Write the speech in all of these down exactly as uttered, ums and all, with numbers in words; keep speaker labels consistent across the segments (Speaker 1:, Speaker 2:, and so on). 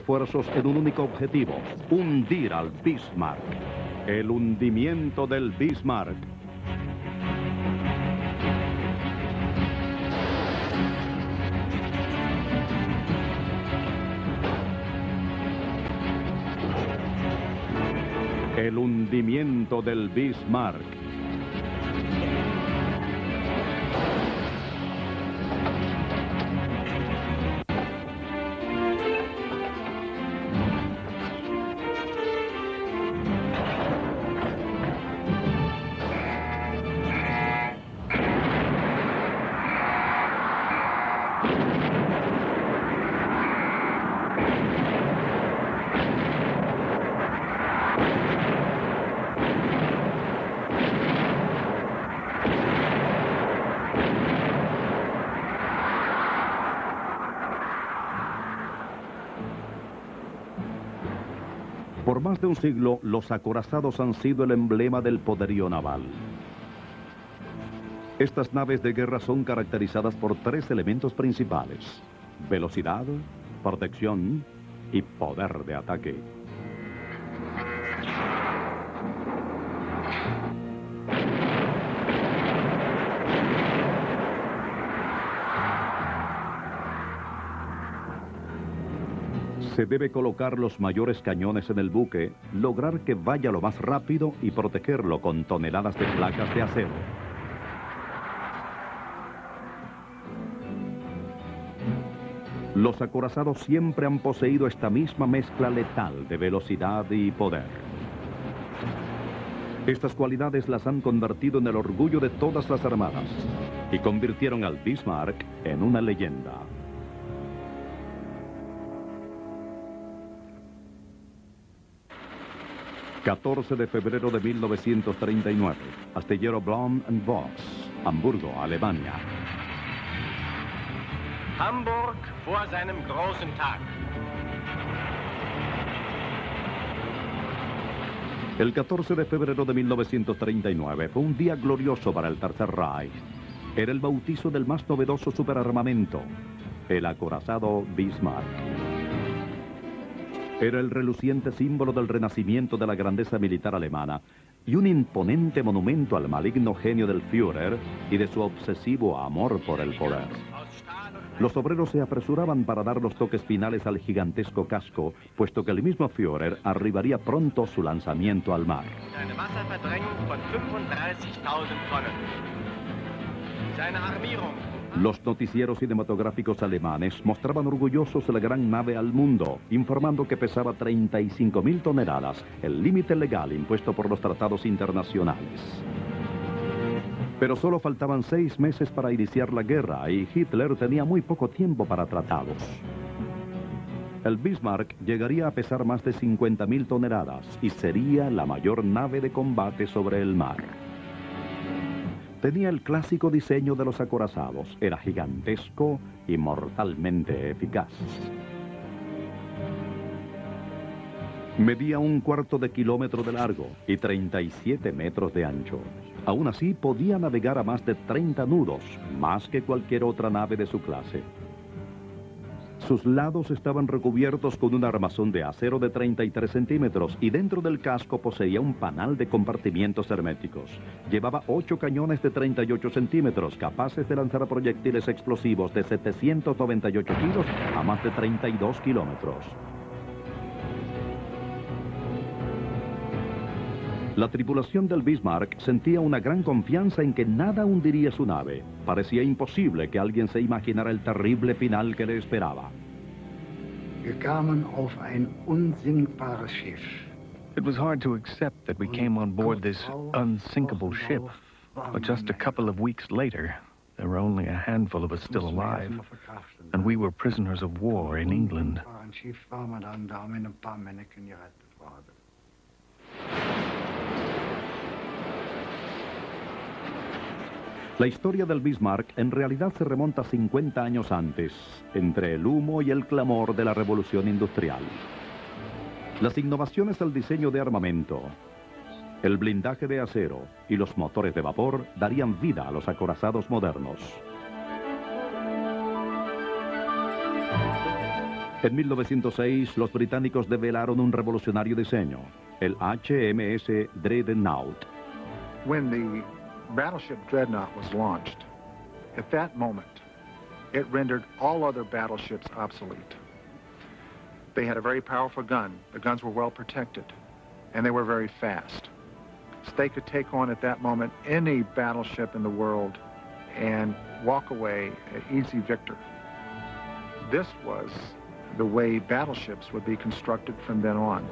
Speaker 1: esfuerzos en un único objetivo: hundir al Bismarck. El hundimiento del Bismarck. El hundimiento del Bismarck. Por más de un siglo, los acorazados han sido el emblema del poderío naval. Estas naves de guerra son caracterizadas por tres elementos principales: velocidad, protección y poder de ataque. Se debe colocar los mayores cañones en el buque, lograr que vaya lo más rápido y protegerlo con toneladas de placas de acero. Los acorazados siempre han poseído esta misma mezcla letal de velocidad y poder. Estas cualidades las han convertido en el orgullo de todas las armadas y convirtieron al Bismarck en una leyenda. catorce de febrero de mil novecientos treinta y nueve, astillero Blohm and Voss, Hamburgo, Alemania.
Speaker 2: Hamburg vor seinem großen Tag.
Speaker 1: El catorce de febrero de mil novecientos treinta y nueve fue un día glorioso para el Tercer Reich. Era el bautizo del más novedoso superarmamento, el acorazado Bismarck. Era el reluciente símbolo del renacimiento de la grandeza militar alemana y un imponente monumento al maligno genio del Führer y de su obsesivo amor por el poder. Los obreros se apresuraban para dar los toques finales al gigantesco casco, puesto que el mismo Führer arribaría pronto su lanzamiento al mar.
Speaker 2: Seine Wasserverdrängung von fünfunddreißigtausend Tonnen. Seine Armierung.
Speaker 1: Los noticieros cinematográficos alemanes mostraban orgullosos la gran nave al mundo, informando que pesaba treinta y cinco mil toneladas, el límite legal impuesto por los tratados internacionales. Pero solo faltaban seis meses para iniciar la guerra y Hitler tenía muy poco tiempo para tratados. El Bismarck llegaría a pesar más de cincuenta mil toneladas y sería la mayor nave de combate sobre el mar. Tenía el clásico diseño de los acorazados, era gigantesco y mortalmente eficaz. Medía un cuarto de kilómetro de largo y treinta y siete metros de ancho. Aún así, podía navegar a más de treinta nudos, más que cualquier otra nave de su clase. Sus lados estaban recubiertos con un armazón de acero de treinta y tres centímetros y dentro del casco poseía un panal de compartimientos herméticos. Llevaba ocho cañones de treinta y ocho centímetros, capaces de lanzar proyectiles explosivos de setecientos noventa y ocho kilos a más de treinta y dos kilómetros. La tripulación del Bismarck sentía una gran confianza en que nada hundiría su nave. Parecía imposible que alguien se imaginara el terrible final que le esperaba.
Speaker 3: Wir kamen auf ein unsinkbares Schiff.
Speaker 4: It was hard to accept that we came on board this unsinkable ship, but just a couple of weeks later, there were only a handful of us still alive, and we were prisoners of war in England.
Speaker 1: La historia del Bismarck en realidad se remonta cincuenta años antes, entre el humo y el clamor de la revolución industrial. Las innovaciones del diseño de armamento, el blindaje de acero y los motores de vapor darían vida a los acorazados modernos. En mil novecientos seis, los británicos develaron un revolucionario diseño, el H M S Dreadnought.
Speaker 5: When the battleship Dreadnought was launched, at that moment, it rendered all other battleships obsolete. They had a very powerful gun. The guns were well protected, and they were very fast. So they could take on at that moment any battleship in the world and walk away an easy victor. This was the way battleships would be constructed from then on.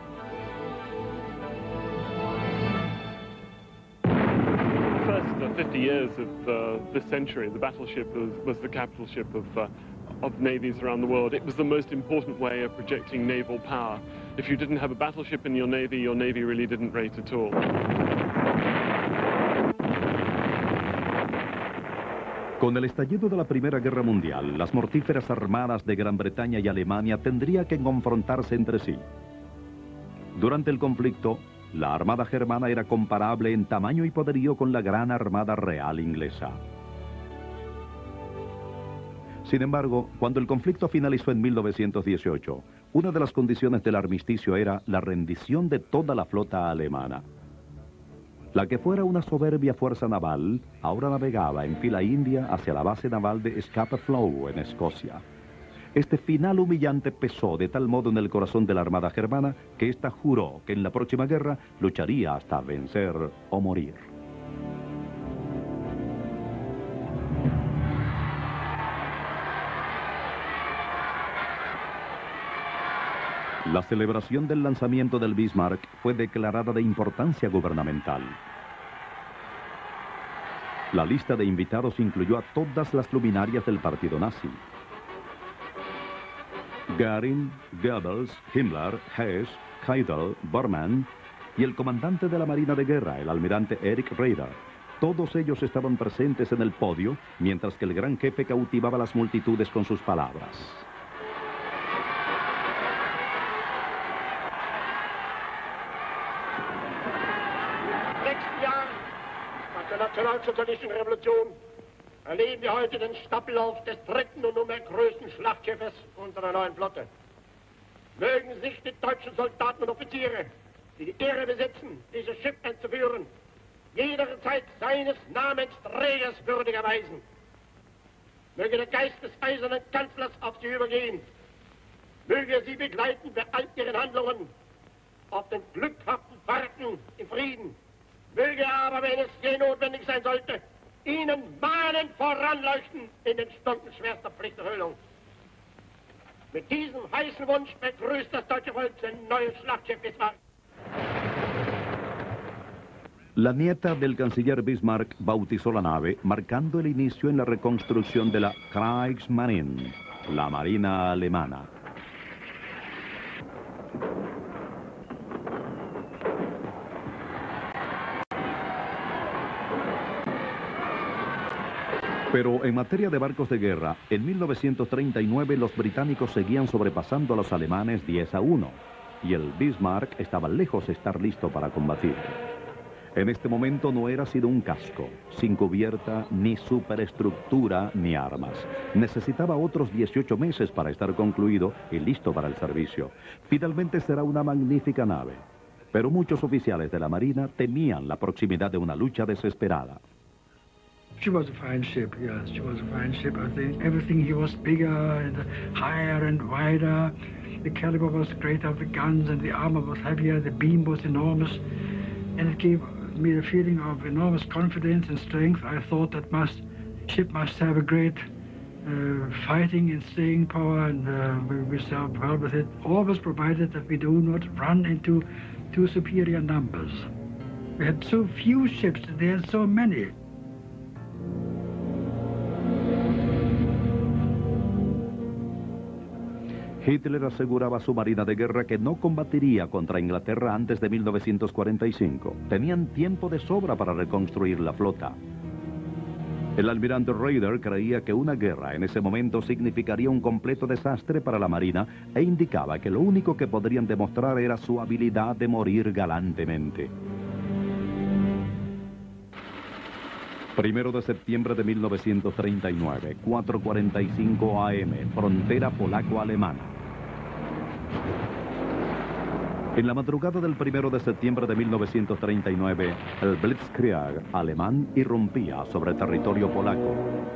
Speaker 6: The first uh, fifty years of uh, this century, the battleship was, was the capital ship of, uh, of navies around the world. It was the most important way of projecting naval power. If you didn't have a battleship in your navy, your navy really didn't rate at all.
Speaker 1: Con el estallido de la Primera Guerra Mundial, las mortíferas armadas de Gran Bretaña y Alemania tendrían que confrontarse entre sí. Durante el conflicto, la Armada germana era comparable en tamaño y poderío con la Gran Armada Real inglesa. Sin embargo, cuando el conflicto finalizó en mil novecientos dieciocho, una de las condiciones del armisticio era la rendición de toda la flota alemana. La que fuera una soberbia fuerza naval, ahora navegaba en fila india hacia la base naval de Scapa Flow, en Escocia. Este final humillante pesó de tal modo en el corazón de la Armada germana que ésta juró que en la próxima guerra lucharía hasta vencer o morir. La celebración del lanzamiento del Bismarck fue declarada de importancia gubernamental. La lista de invitados incluyó a todas las luminarias del partido nazi. Göring, Goebbels, Himmler, Hess, Keitel, Bormann y el comandante de la Marina de Guerra, el almirante Erich Raeder. Todos ellos estaban presentes en el podio, mientras que el gran jefe cautivaba a las multitudes con sus palabras.
Speaker 7: Nationalsozialistischen Revolution erleben wir heute den Staffellauf des dritten und nunmehr größten Schlachtschiffes unserer neuen Flotte. Mögen sich die deutschen Soldaten und Offiziere, die die Ehre besitzen, dieses Schiff einzuführen, jederzeit seines Namens Trägers würdig erweisen. Möge der Geist des eisernen Kanzlers auf sie übergehen. Möge er sie begleiten bei all ihren Handlungen auf den glückhaften Fahrten im Frieden. Möge aber, wenn es je notwendig sein sollte, ihnen mahnend voranleuchten in den Stunden schwerster Pflichterfüllung. Mit diesem heißen Wunsch begrüßt das deutsche Volk sein neues Schlachtschiff Bismarck.
Speaker 1: La nieta del canciller Bismarck bautizó la nave, marcando el inicio en la reconstrucción de la Kriegsmarine, la Marina alemana. Pero en materia de barcos de guerra, en mil novecientos treinta y nueve los británicos seguían sobrepasando a los alemanes diez a uno, y el Bismarck estaba lejos de estar listo para combatir. En este momento no era sino un casco, sin cubierta, ni superestructura, ni armas. Necesitaba otros dieciocho meses para estar concluido y listo para el servicio. Finalmente será una magnífica nave, pero muchos oficiales de la Marina temían la proximidad de una lucha desesperada.
Speaker 3: She was a fine ship, yes, she was a fine ship. I think everything here was bigger and higher and wider. The caliber was greater, the guns and the armor was heavier, the beam was enormous. And it gave me a feeling of enormous confidence and strength. I thought that must ship must have a great uh, fighting and staying power, and uh, we, we served well with it, always provided that we do not run into too superior numbers. We had so few ships, and they had so many.
Speaker 1: Hitler aseguraba a su marina de guerra que no combatiría contra Inglaterra antes de mil novecientos cuarenta y cinco. Tenían tiempo de sobra para reconstruir la flota. El almirante Raeder creía que una guerra en ese momento significaría un completo desastre para la marina e indicaba que lo único que podrían demostrar era su habilidad de morir galantemente. Primero de septiembre de mil novecientos treinta y nueve, cuatro cuarenta y cinco a eme, frontera polaco-alemana. En la madrugada del primero de septiembre de mil novecientos treinta y nueve, el Blitzkrieg alemán irrumpía sobre territorio polaco.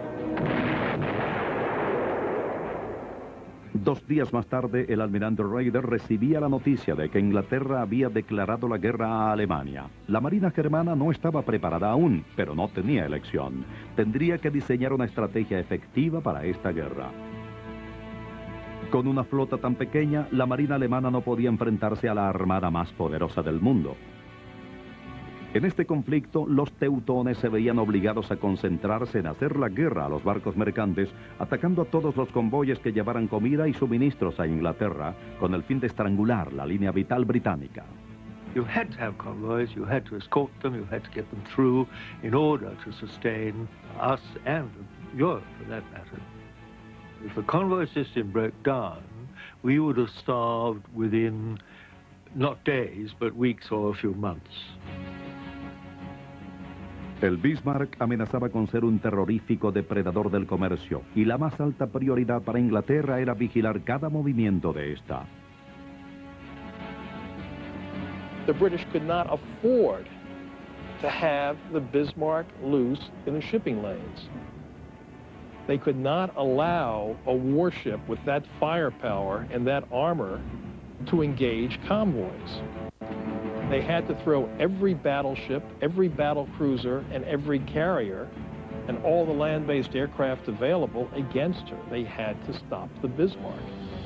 Speaker 1: Dos días más tarde, el almirante Raeder recibía la noticia de que Inglaterra había declarado la guerra a Alemania. La marina germana no estaba preparada aún, pero no tenía elección. Tendría que diseñar una estrategia efectiva para esta guerra. Con una flota tan pequeña, la marina alemana no podía enfrentarse a la armada más poderosa del mundo. En este conflicto, los teutones se veían obligados a concentrarse en hacer la guerra a los barcos mercantes, atacando a todos los convoyes que llevaran comida y suministros a Inglaterra, con el fin de estrangular la línea vital británica.
Speaker 8: You had to have convoys, you had to escort them, you had to get them through in order to sustain us and Europe, for that matter. If the convoy system broke down, we would have starved within, not days, but weeks or a few months.
Speaker 1: El Bismarck amenazaba con ser un terrorífico depredador del comercio, y la más alta prioridad para Inglaterra era vigilar cada movimiento de esta.
Speaker 9: The British could not afford to have the Bismarck loose in the shipping lanes. They could not allow a warship with that firepower and that armor to engage convoys. They had to throw every battleship, every battle cruiser, and every carrier, and all the land-based aircraft available against her. They had to stop the Bismarck.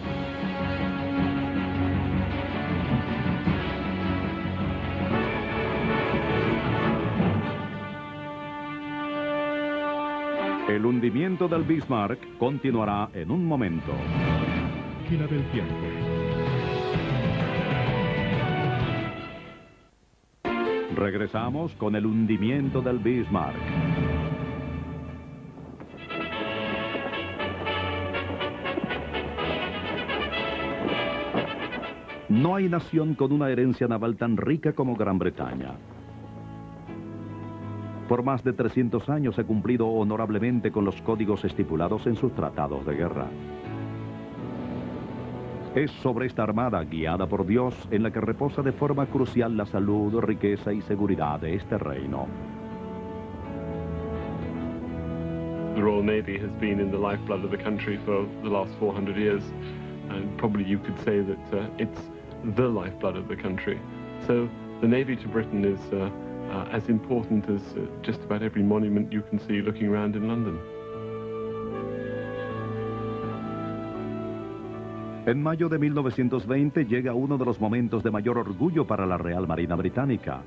Speaker 1: El hundimiento del Bismarck continuará en un momento. Máquina del tiempo. Regresamos con el hundimiento del Bismarck. No hay nación con una herencia naval tan rica como Gran Bretaña. Por más de trescientos años ha cumplido honorablemente con los códigos estipulados en sus tratados de guerra. Es sobre esta armada, guiada por Dios, en la que reposa de forma crucial la salud, riqueza y seguridad de este reino.
Speaker 6: The Royal Navy has been in the lifeblood of the country for the last four hundred years, and probably you could say that uh, it's the lifeblood of the country. So the Navy to Britain is uh, uh, as important as uh, just about every monument you can see looking around in London.
Speaker 1: En mayo de mil novecientos veinte llega uno de los momentos de mayor orgullo para la Real Marina Británica.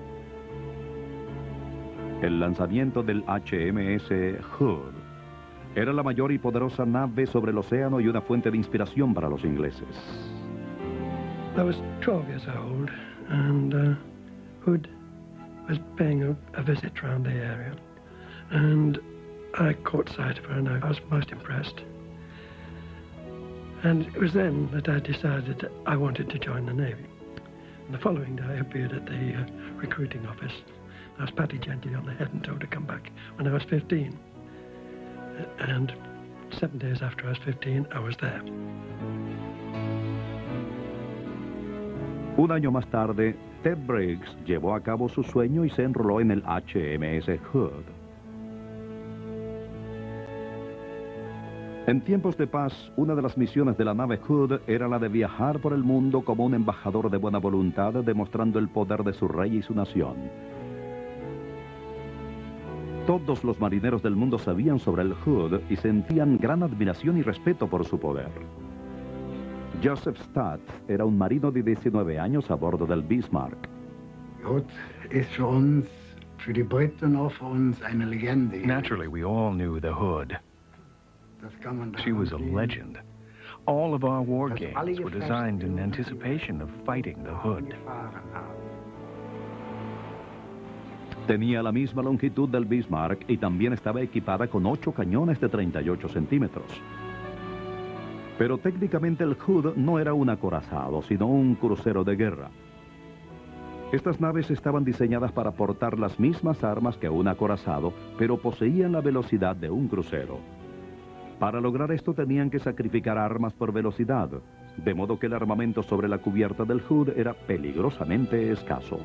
Speaker 1: El lanzamiento del H M S Hood. Era la mayor y poderosa nave sobre el océano y una fuente de inspiración para los ingleses.
Speaker 3: I was twelve years old, and uh, Hood was paying a, a visit around the area, and I caught sight of her, and I was most impressed. And it was then that I decided that I wanted to join the Navy. And the following day I appeared at the uh, recruiting office. I was patted gently on the head and told to come back when I was fifteen. And seven days after I was fifteen, I was there.
Speaker 1: Un año más tarde, Ted Briggs llevó a cabo su sueño y se enroló en el H M S Hood. En tiempos de paz, una de las misiones de la nave Hood era la de viajar por el mundo como un embajador de buena voluntad, demostrando el poder de su rey y su nación. Todos los marineros del mundo sabían sobre el Hood y sentían gran admiración y respeto por su poder. Joseph Stott era un marino de diecinueve años a bordo del Bismarck.
Speaker 10: Hood ist für uns, für die Briten auch für uns eine Legende.
Speaker 4: Naturally, we all knew the Hood. She was a legend. All of our war games were designed in anticipation of fighting the Hood.
Speaker 1: Tenía la misma longitud del Bismarck y también estaba equipada con ocho cañones de treinta y ocho centímetros. Pero técnicamente el Hood no era un acorazado, sino un crucero de guerra. Estas naves estaban diseñadas para portar las mismas armas que un acorazado, pero poseían la velocidad de un crucero. Para lograr esto tenían que sacrificar armas por velocidad, de modo que el armamento sobre la cubierta del Hood era peligrosamente escaso.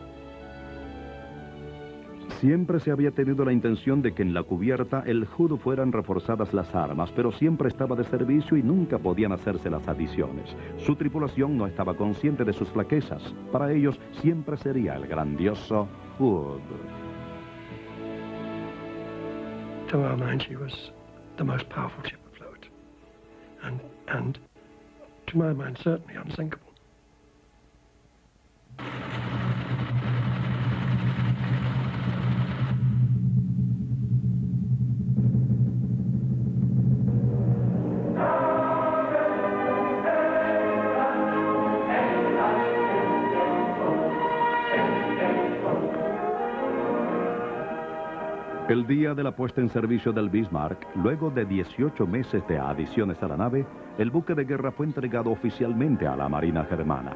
Speaker 1: Siempre se había tenido la intención de que en la cubierta el Hood fueran reforzadas las armas, pero siempre estaba de servicio y nunca podían hacerse las adiciones. Su tripulación no estaba consciente de sus flaquezas. Para ellos siempre sería el grandioso Hood.
Speaker 3: To our mind, she was the most powerful ship afloat, and and to my mind, certainly unsinkable.
Speaker 1: El día de la puesta en servicio del Bismarck, luego de dieciocho meses de adiciones a la nave, el buque de guerra fue entregado oficialmente a la Marina germana.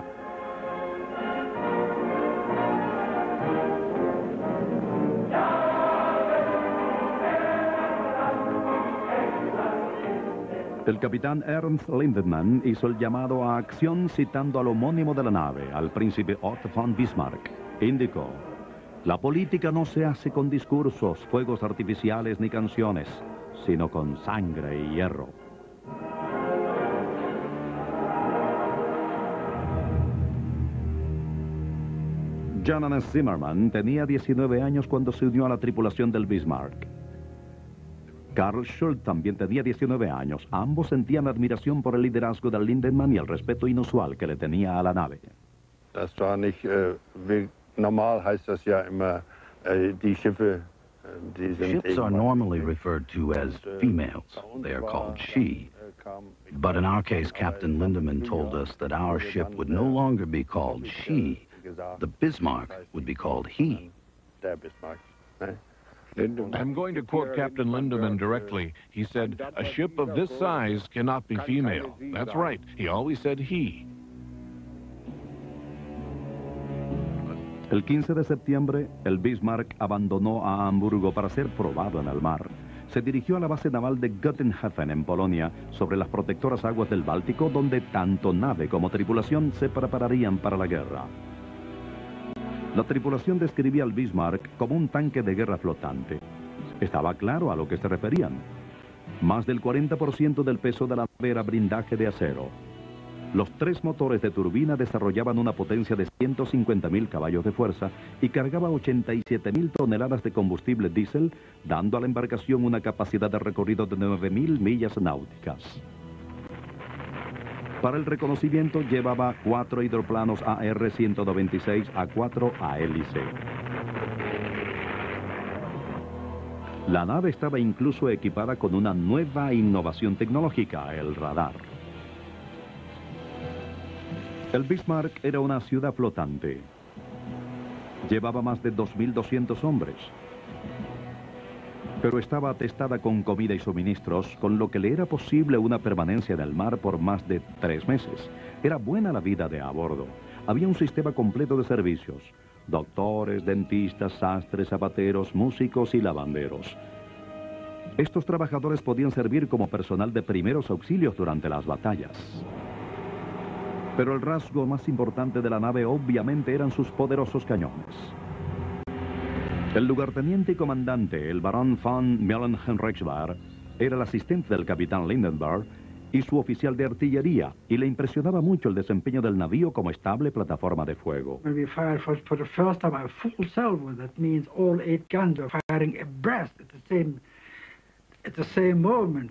Speaker 1: El capitán Ernst Lindemann hizo el llamado a acción citando al homónimo de la nave, al príncipe Otto von Bismarck. Indicó: la política no se hace con discursos, fuegos artificiales ni canciones, sino con sangre y hierro. Johannes Zimmermann tenía diecinueve años cuando se unió a la tripulación del Bismarck. Karl Schultz también tenía diecinueve años. Ambos sentían admiración por el liderazgo de Lindemann y el respeto inusual que le tenía a la nave.
Speaker 11: Das war nicht, äh, wie normal heißt das ja immer, äh, die Schiffe, äh, die sind
Speaker 12: Ships are normally referred to as females. They are called she. But in our case, Captain Lindemann told us that our ship would no longer be called she. The Bismarck would be called he.
Speaker 11: Der Bismarck, ne?
Speaker 13: I'm going to quote Captain Lindemann directly. He said, a ship of this size cannot be female. That's right. He always said he.
Speaker 1: El quince de septiembre, el Bismarck abandonó a Hamburgo para ser probado en el mar. Se dirigió a la base naval de Göttinghofen, en Polonia, sobre las protectoras aguas del Báltico, donde tanto nave como tripulación se prepararían para la guerra. La tripulación describía al Bismarck como un tanque de guerra flotante. Estaba claro a lo que se referían. Más del cuarenta por ciento del peso de la nave era blindaje de acero. Los tres motores de turbina desarrollaban una potencia de ciento cincuenta mil caballos de fuerza y cargaba ochenta y siete mil toneladas de combustible diésel, dando a la embarcación una capacidad de recorrido de nueve mil millas náuticas. Para el reconocimiento llevaba cuatro hidroplanos A R ciento noventa y seis A cuatro a hélice. La nave estaba incluso equipada con una nueva innovación tecnológica, el radar. El Bismarck era una ciudad flotante. Llevaba más de dos mil doscientos hombres. Pero estaba atestada con comida y suministros, con lo que le era posible una permanencia en el mar por más de tres meses. Era buena la vida de a bordo. Había un sistema completo de servicios: doctores, dentistas, sastres, zapateros, músicos y lavanderos. Estos trabajadores podían servir como personal de primeros auxilios durante las batallas. Pero el rasgo más importante de la nave obviamente eran sus poderosos cañones. El lugarteniente y comandante, el barón von Meulenheim-Reichsbar, era el asistente del capitán Lindenberg y su oficial de artillería, y le impresionaba mucho el desempeño del navío como estable plataforma de fuego.
Speaker 3: When we fired for, for the first time a full salvo, that means all eight guns were firing abreast at the same, at the same moment.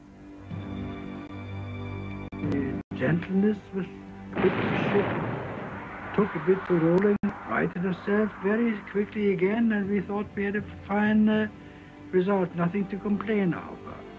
Speaker 3: The gentleness with which the ship took a bit to rolling, righted herself very quickly again, and we thought we had a fine uh, result, nothing to complain of.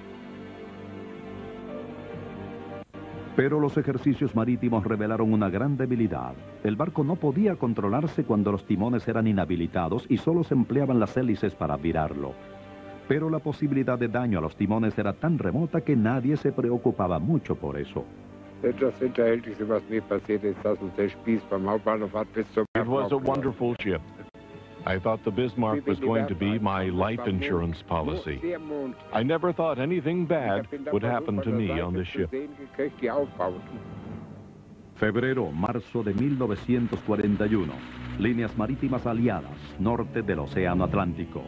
Speaker 1: Pero los ejercicios marítimos revelaron una gran debilidad. El barco no podía controlarse cuando los timones eran inhabilitados y solo se empleaban las hélices para virarlo. Pero la posibilidad de daño a los timones era tan remota que nadie se preocupaba mucho por eso.
Speaker 11: Das Hinterhältigste, was mir passiert ist, dass uns der Spieß beim Hauptbahnhof hat bis zum
Speaker 13: It was a wonderful ship. I thought the Bismarck was going to be my life insurance policy. I never thought anything bad would happen to me on the ship.
Speaker 1: Febrero, marzo de mil novecientos cuarenta y uno. Líneas marítimas aliadas, norte del Océano Atlántico.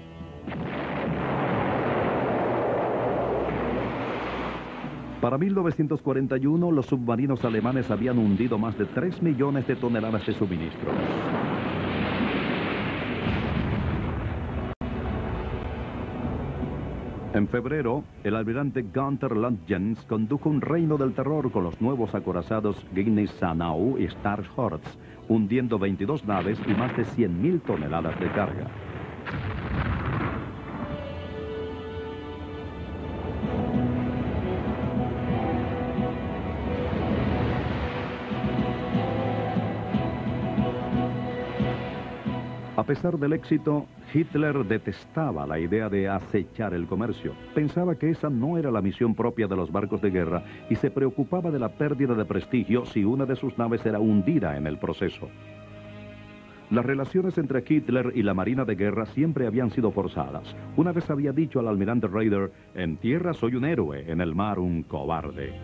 Speaker 1: Para mil novecientos cuarenta y uno, los submarinos alemanes habían hundido más de tres millones de toneladas de suministros. En febrero, el almirante Gunther Lundgens condujo un reino del terror con los nuevos acorazados Gneisenau y Starshorst, hundiendo veintidós naves y más de cien mil toneladas de carga. A pesar del éxito, Hitler detestaba la idea de acechar el comercio. Pensaba que esa no era la misión propia de los barcos de guerra y se preocupaba de la pérdida de prestigio si una de sus naves era hundida en el proceso. Las relaciones entre Hitler y la Marina de Guerra siempre habían sido forzadas. Una vez había dicho al almirante Raeder, en tierra soy un héroe, en el mar un cobarde.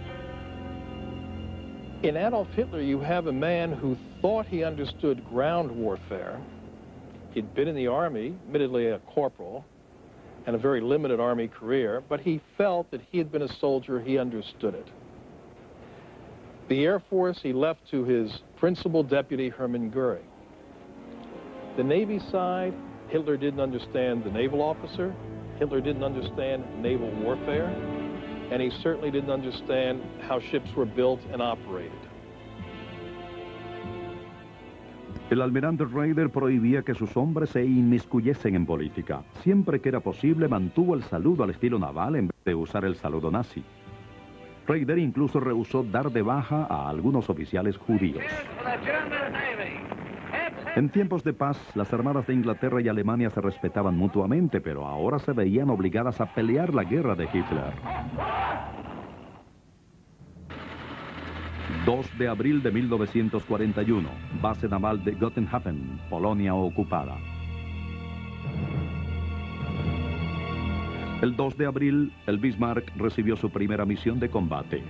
Speaker 9: In Adolf Hitler, you have a man who thought he understood ground warfare. He'd been in the Army, admittedly a corporal, and a very limited Army career, but he felt that he had been a soldier, he understood it. The Air Force he left to his principal deputy, Hermann Goering. The Navy side, Hitler didn't understand the naval officer, Hitler didn't understand naval warfare, and he certainly didn't understand how ships were built and operated.
Speaker 1: El almirante Raeder prohibía que sus hombres se inmiscuyesen en política. Siempre que era posible, mantuvo el saludo al estilo naval en vez de usar el saludo nazi. Raeder incluso rehusó dar de baja a algunos oficiales judíos. En tiempos de paz, las armadas de Inglaterra y Alemania se respetaban mutuamente, pero ahora se veían obligadas a pelear la guerra de Hitler. dos de abril de mil novecientos cuarenta y uno, base naval de Gotenhafen, Polonia ocupada. El dos de abril, el Bismarck recibió su primera misión de combate.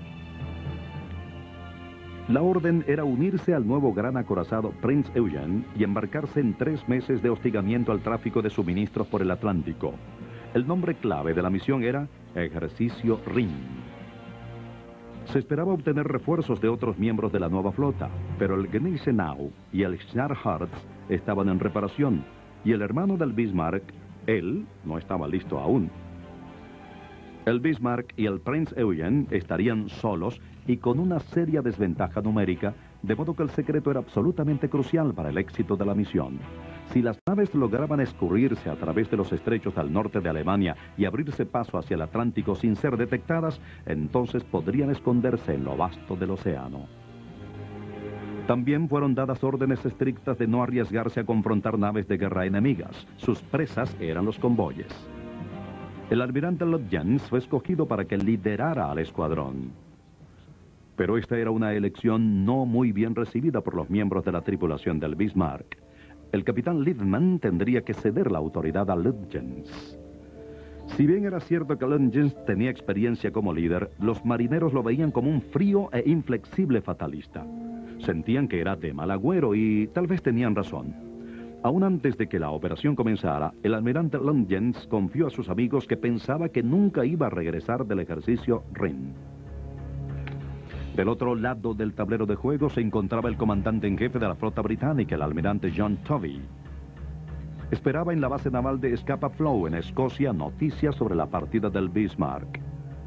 Speaker 1: La orden era unirse al nuevo gran acorazado Prinz Eugen y embarcarse en tres meses de hostigamiento al tráfico de suministros por el Atlántico. El nombre clave de la misión era Ejercicio Rhin. Se esperaba obtener refuerzos de otros miembros de la nueva flota, pero el Gneisenau y el Starshorst estaban en reparación, y el hermano del Bismarck, él, no estaba listo aún. El Bismarck y el Prinz Eugen estarían solos y con una seria desventaja numérica, de modo que el secreto era absolutamente crucial para el éxito de la misión. Si las naves lograban escurrirse a través de los estrechos al norte de Alemania y abrirse paso hacia el Atlántico sin ser detectadas, entonces podrían esconderse en lo vasto del océano. También fueron dadas órdenes estrictas de no arriesgarse a confrontar naves de guerra enemigas. Sus presas eran los convoyes. El almirante Lundgens fue escogido para que liderara al escuadrón. Pero esta era una elección no muy bien recibida por los miembros de la tripulación del Bismarck. El capitán Liebman tendría que ceder la autoridad a Lundgens. Si bien era cierto que Lundgens tenía experiencia como líder, los marineros lo veían como un frío e inflexible fatalista. Sentían que era de mal agüero y tal vez tenían razón. Aún antes de que la operación comenzara, el almirante Lundgens confió a sus amigos que pensaba que nunca iba a regresar del ejercicio Rhin. Del otro lado del tablero de juego se encontraba el comandante en jefe de la flota británica, el almirante John Tovey. Esperaba en la base naval de Scapa Flow, en Escocia, noticias sobre la partida del Bismarck.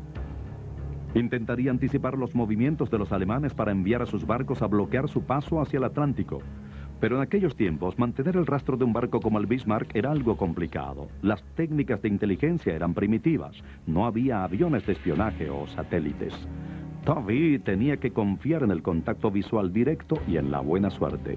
Speaker 1: Intentaría anticipar los movimientos de los alemanes para enviar a sus barcos a bloquear su paso hacia el Atlántico. Pero en aquellos tiempos, mantener el rastro de un barco como el Bismarck era algo complicado. Las técnicas de inteligencia eran primitivas. No había aviones de espionaje o satélites. Tovey tenía que confiar en el contacto visual directo y en la buena suerte.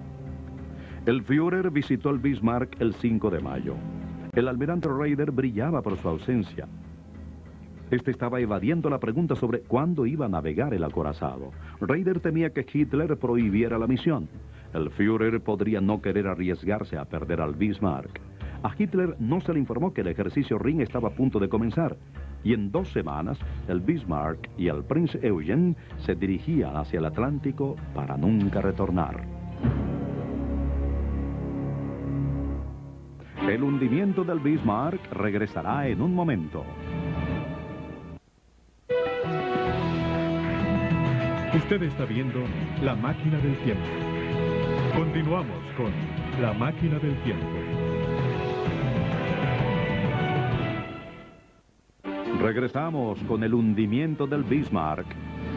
Speaker 1: El Führer visitó el Bismarck el cinco de mayo. El almirante Raeder brillaba por su ausencia. Este estaba evadiendo la pregunta sobre cuándo iba a navegar el acorazado. Raeder temía que Hitler prohibiera la misión. El Führer podría no querer arriesgarse a perder al Bismarck. A Hitler no se le informó que el ejercicio Ring estaba a punto de comenzar, y en dos semanas el Bismarck y el Prinz Eugen se dirigían hacia el Atlántico para nunca retornar. El hundimiento del Bismarck regresará en un momento.
Speaker 14: Usted está viendo La Máquina del Tiempo. Continuamos con La Máquina del Tiempo.
Speaker 1: Regresamos con el hundimiento del Bismarck.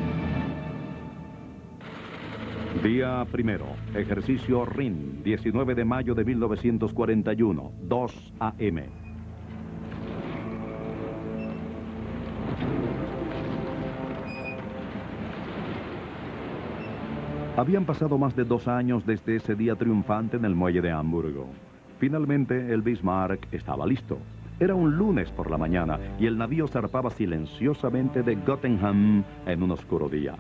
Speaker 1: Día primero, ejercicio Rin, diecinueve de mayo de mil novecientos cuarenta y uno, dos a eme Habían pasado más de dos años desde ese día triunfante en el muelle de Hamburgo. Finalmente, el Bismarck estaba listo. Era un lunes por la mañana y el navío zarpaba silenciosamente de Göttingen en un oscuro día.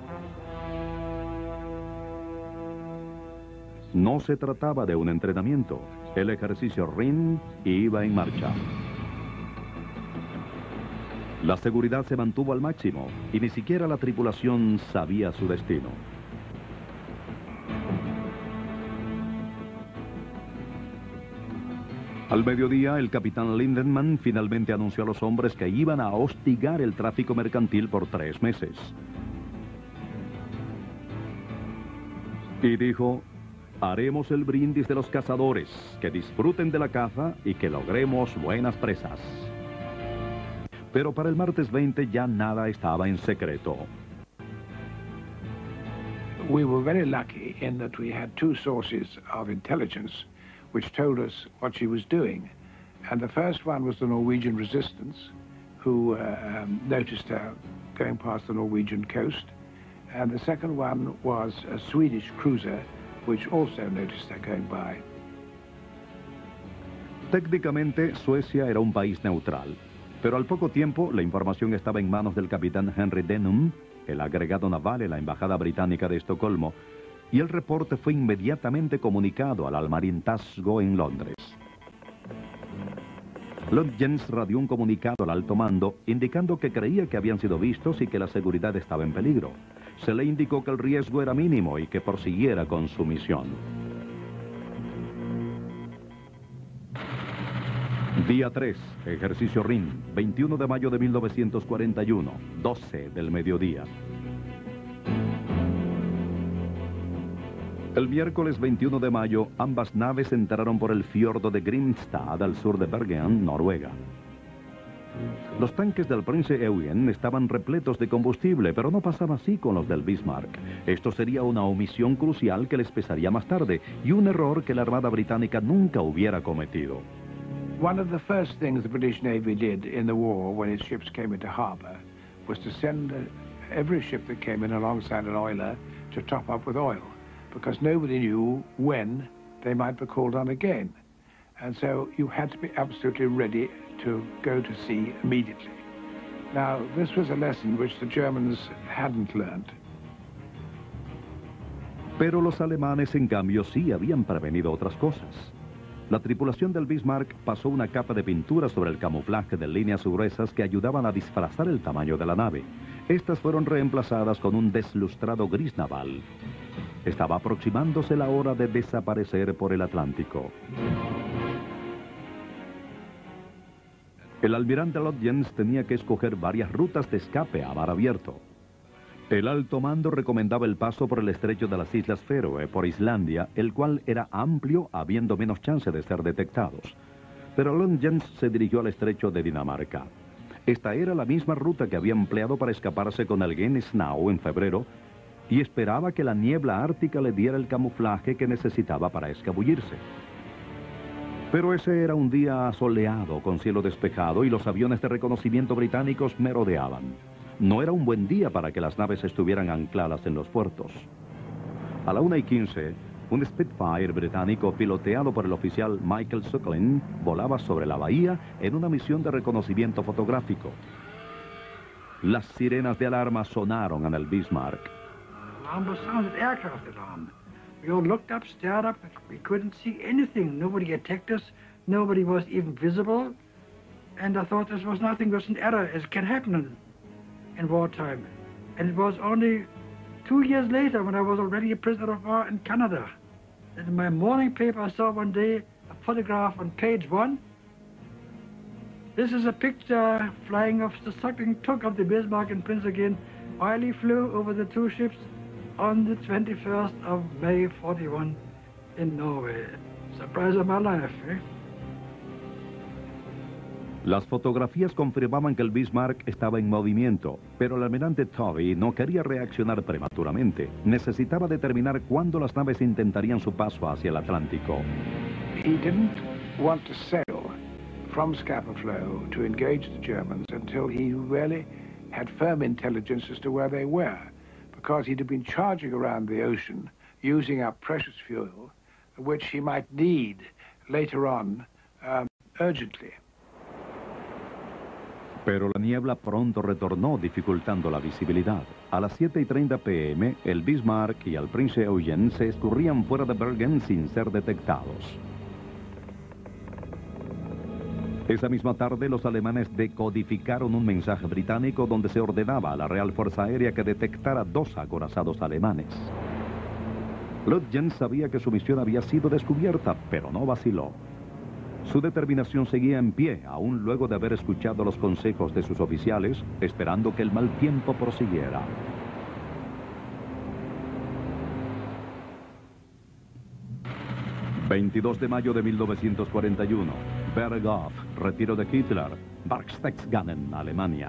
Speaker 1: No se trataba de un entrenamiento. El ejercicio Rin iba en marcha. La seguridad se mantuvo al máximo y ni siquiera la tripulación sabía su destino. Al mediodía, el capitán Lindemann finalmente anunció a los hombres que iban a hostigar el tráfico mercantil por tres meses. Y dijo: haremos el brindis de los cazadores, que disfruten de la caza y que logremos buenas presas. Pero para el martes veinte ya nada estaba en secreto.
Speaker 15: We were very lucky in that we had two sources of intelligence which told us what she was doing. And the first one was the Norwegian resistance, who uh, um, noticed her going past the Norwegian coast. And the second one was a Swedish cruiser, which also noticed her going by.
Speaker 1: Técnicamente, Suecia era un país neutral, pero al poco tiempo la información estaba en manos del capitán Henry Denham, el agregado naval en la Embajada Británica de Estocolmo, y el reporte fue inmediatamente comunicado al almirantazgo en Londres. Lord Jens radió un comunicado al alto mando indicando que creía que habían sido vistos y que la seguridad estaba en peligro. Se le indicó que el riesgo era mínimo y que prosiguiera con su misión. Día tres, ejercicio Rin, veintiuno de mayo de mil novecientos cuarenta y uno, doce del mediodía. El miércoles veintiuno de mayo, ambas naves entraron por el fiordo de Grimstad al sur de Bergen, Noruega. Los tanques del Prince Eugen estaban repletos de combustible, pero no pasaba así con los del Bismarck. Esto sería una omisión crucial que les pesaría más tarde y un error que la Armada Británica nunca hubiera cometido.
Speaker 15: One of the first things the British Navy did in the war when its ships came into harbor was to send uh, every ship that came in alongside an oiler to top up with oil, because nobody knew when they might be called on again. And so you had to be absolutely ready to go to sea immediately. Now, this was a lesson which the Germans hadn't learned.
Speaker 1: Pero los alemanes, en cambio, sí habían prevenido otras cosas. La tripulación del Bismarck pasó una capa de pintura sobre el camuflaje de líneas gruesas que ayudaban a disfrazar el tamaño de la nave. Estas fueron reemplazadas con un deslustrado gris naval. Estaba aproximándose la hora de desaparecer por el Atlántico. El almirante Lord Jens tenía que escoger varias rutas de escape a mar abierto. El alto mando recomendaba el paso por el estrecho de las Islas Feroe, por Islandia, el cual era amplio, habiendo menos chance de ser detectados. Pero Lord Jens se dirigió al estrecho de Dinamarca. Esta era la misma ruta que había empleado para escaparse con el Gneisenau en febrero, y esperaba que la niebla ártica le diera el camuflaje que necesitaba para escabullirse. Pero ese era un día soleado, con cielo despejado, y los aviones de reconocimiento británicos merodeaban. No era un buen día para que las naves estuvieran ancladas en los puertos. A la una y quince, un Spitfire británico piloteado por el oficial Michael Suckling volaba sobre la bahía en una misión de reconocimiento fotográfico. Las sirenas de alarma sonaron en el Bismarck.
Speaker 3: Alarm was sounded, aircraft alarm. We all looked up, stared up. We couldn't see anything. Nobody attacked us. Nobody was even visible. And I thought this was nothing, was an error, as can happen in wartime. And it was only two years later when I was already a prisoner of war in Canada. And in my morning paper I saw one day a photograph on page one. This is a picture flying off the sucking tug of the Bismarck and Prince Eugen while he flew over the two ships on the twenty-first of May forty-one in Norway. Surprise of my life, eh?
Speaker 1: Las fotografías confirmaban que el Bismarck estaba en movimiento, pero el almirante Tovey no quería reaccionar prematuramente. Necesitaba determinar cuándo las naves intentarían su paso hacia el Atlántico.
Speaker 15: He didn't want to sail from Scapa Flow to engage the Germans until he really had firm intelligence as to where they were, because he'd have been charging around the ocean using up precious fuel, which he might need later on um, urgently.
Speaker 1: Pero la niebla pronto retornó, dificultando la visibilidad. A las siete y treinta p m, el Bismarck y el Prince Eugen se escurrían fuera de Bergen sin ser detectados. Esa misma tarde, los alemanes decodificaron un mensaje británico donde se ordenaba a la Real Fuerza Aérea que detectara dos acorazados alemanes. Lütjens sabía que su misión había sido descubierta, pero no vaciló. Su determinación seguía en pie, aún luego de haber escuchado los consejos de sus oficiales, esperando que el mal tiempo prosiguiera. veintidós de mayo de mil novecientos cuarenta y uno. Berghof, retiro de Hitler, Berchtesgaden, Alemania.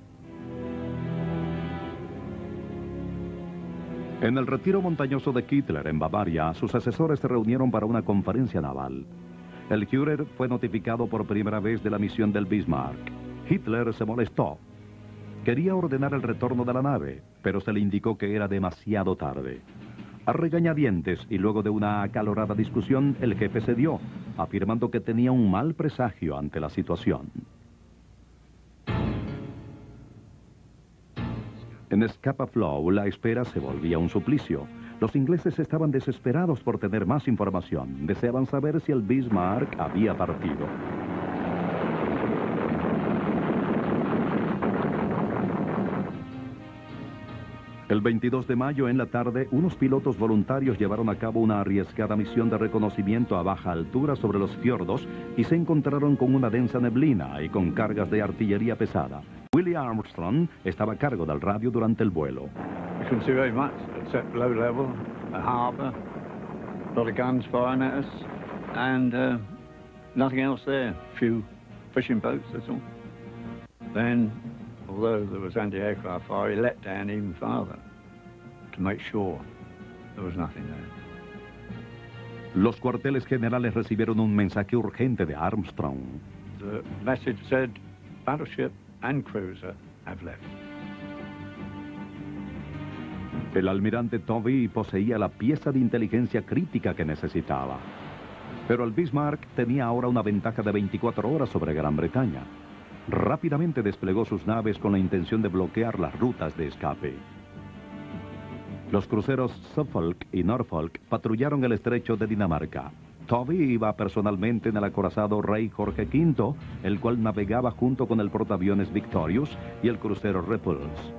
Speaker 1: En el retiro montañoso de Hitler, en Bavaria, sus asesores se reunieron para una conferencia naval. El Führer fue notificado por primera vez de la misión del Bismarck. Hitler se molestó. Quería ordenar el retorno de la nave, pero se le indicó que era demasiado tarde. A regañadientes y luego de una acalorada discusión, el jefe cedió, afirmando que tenía un mal presagio ante la situación. En Scapa Flow, la espera se volvía un suplicio. Los ingleses estaban desesperados por tener más información. Deseaban saber si el Bismarck había partido. El veintidós de mayo, en la tarde, unos pilotos voluntarios llevaron a cabo una arriesgada misión de reconocimiento a baja altura sobre los fiordos y se encontraron con una densa neblina y con cargas de artillería pesada. Willie Armstrong estaba a cargo del radio durante el vuelo.
Speaker 16: We couldn't see very much except low level, a harbour, a lot of guns firing at us, and uh, nothing else there. A few fishing boats, that's all. Then, although there was anti-aircraft fire, he let down even farther to make sure there was nothing there.
Speaker 1: Los cuarteles generales recibieron un mensaje urgente de Armstrong.
Speaker 16: The message said, battleship and cruiser have left.
Speaker 1: El almirante Tovey poseía la pieza de inteligencia crítica que necesitaba. Pero el Bismarck tenía ahora una ventaja de veinticuatro horas sobre Gran Bretaña. Rápidamente desplegó sus naves con la intención de bloquear las rutas de escape. Los cruceros Suffolk y Norfolk patrullaron el estrecho de Dinamarca. Tovey iba personalmente en el acorazado Rey Jorge quinto, el cual navegaba junto con el portaaviones Victorious y el crucero Repulse.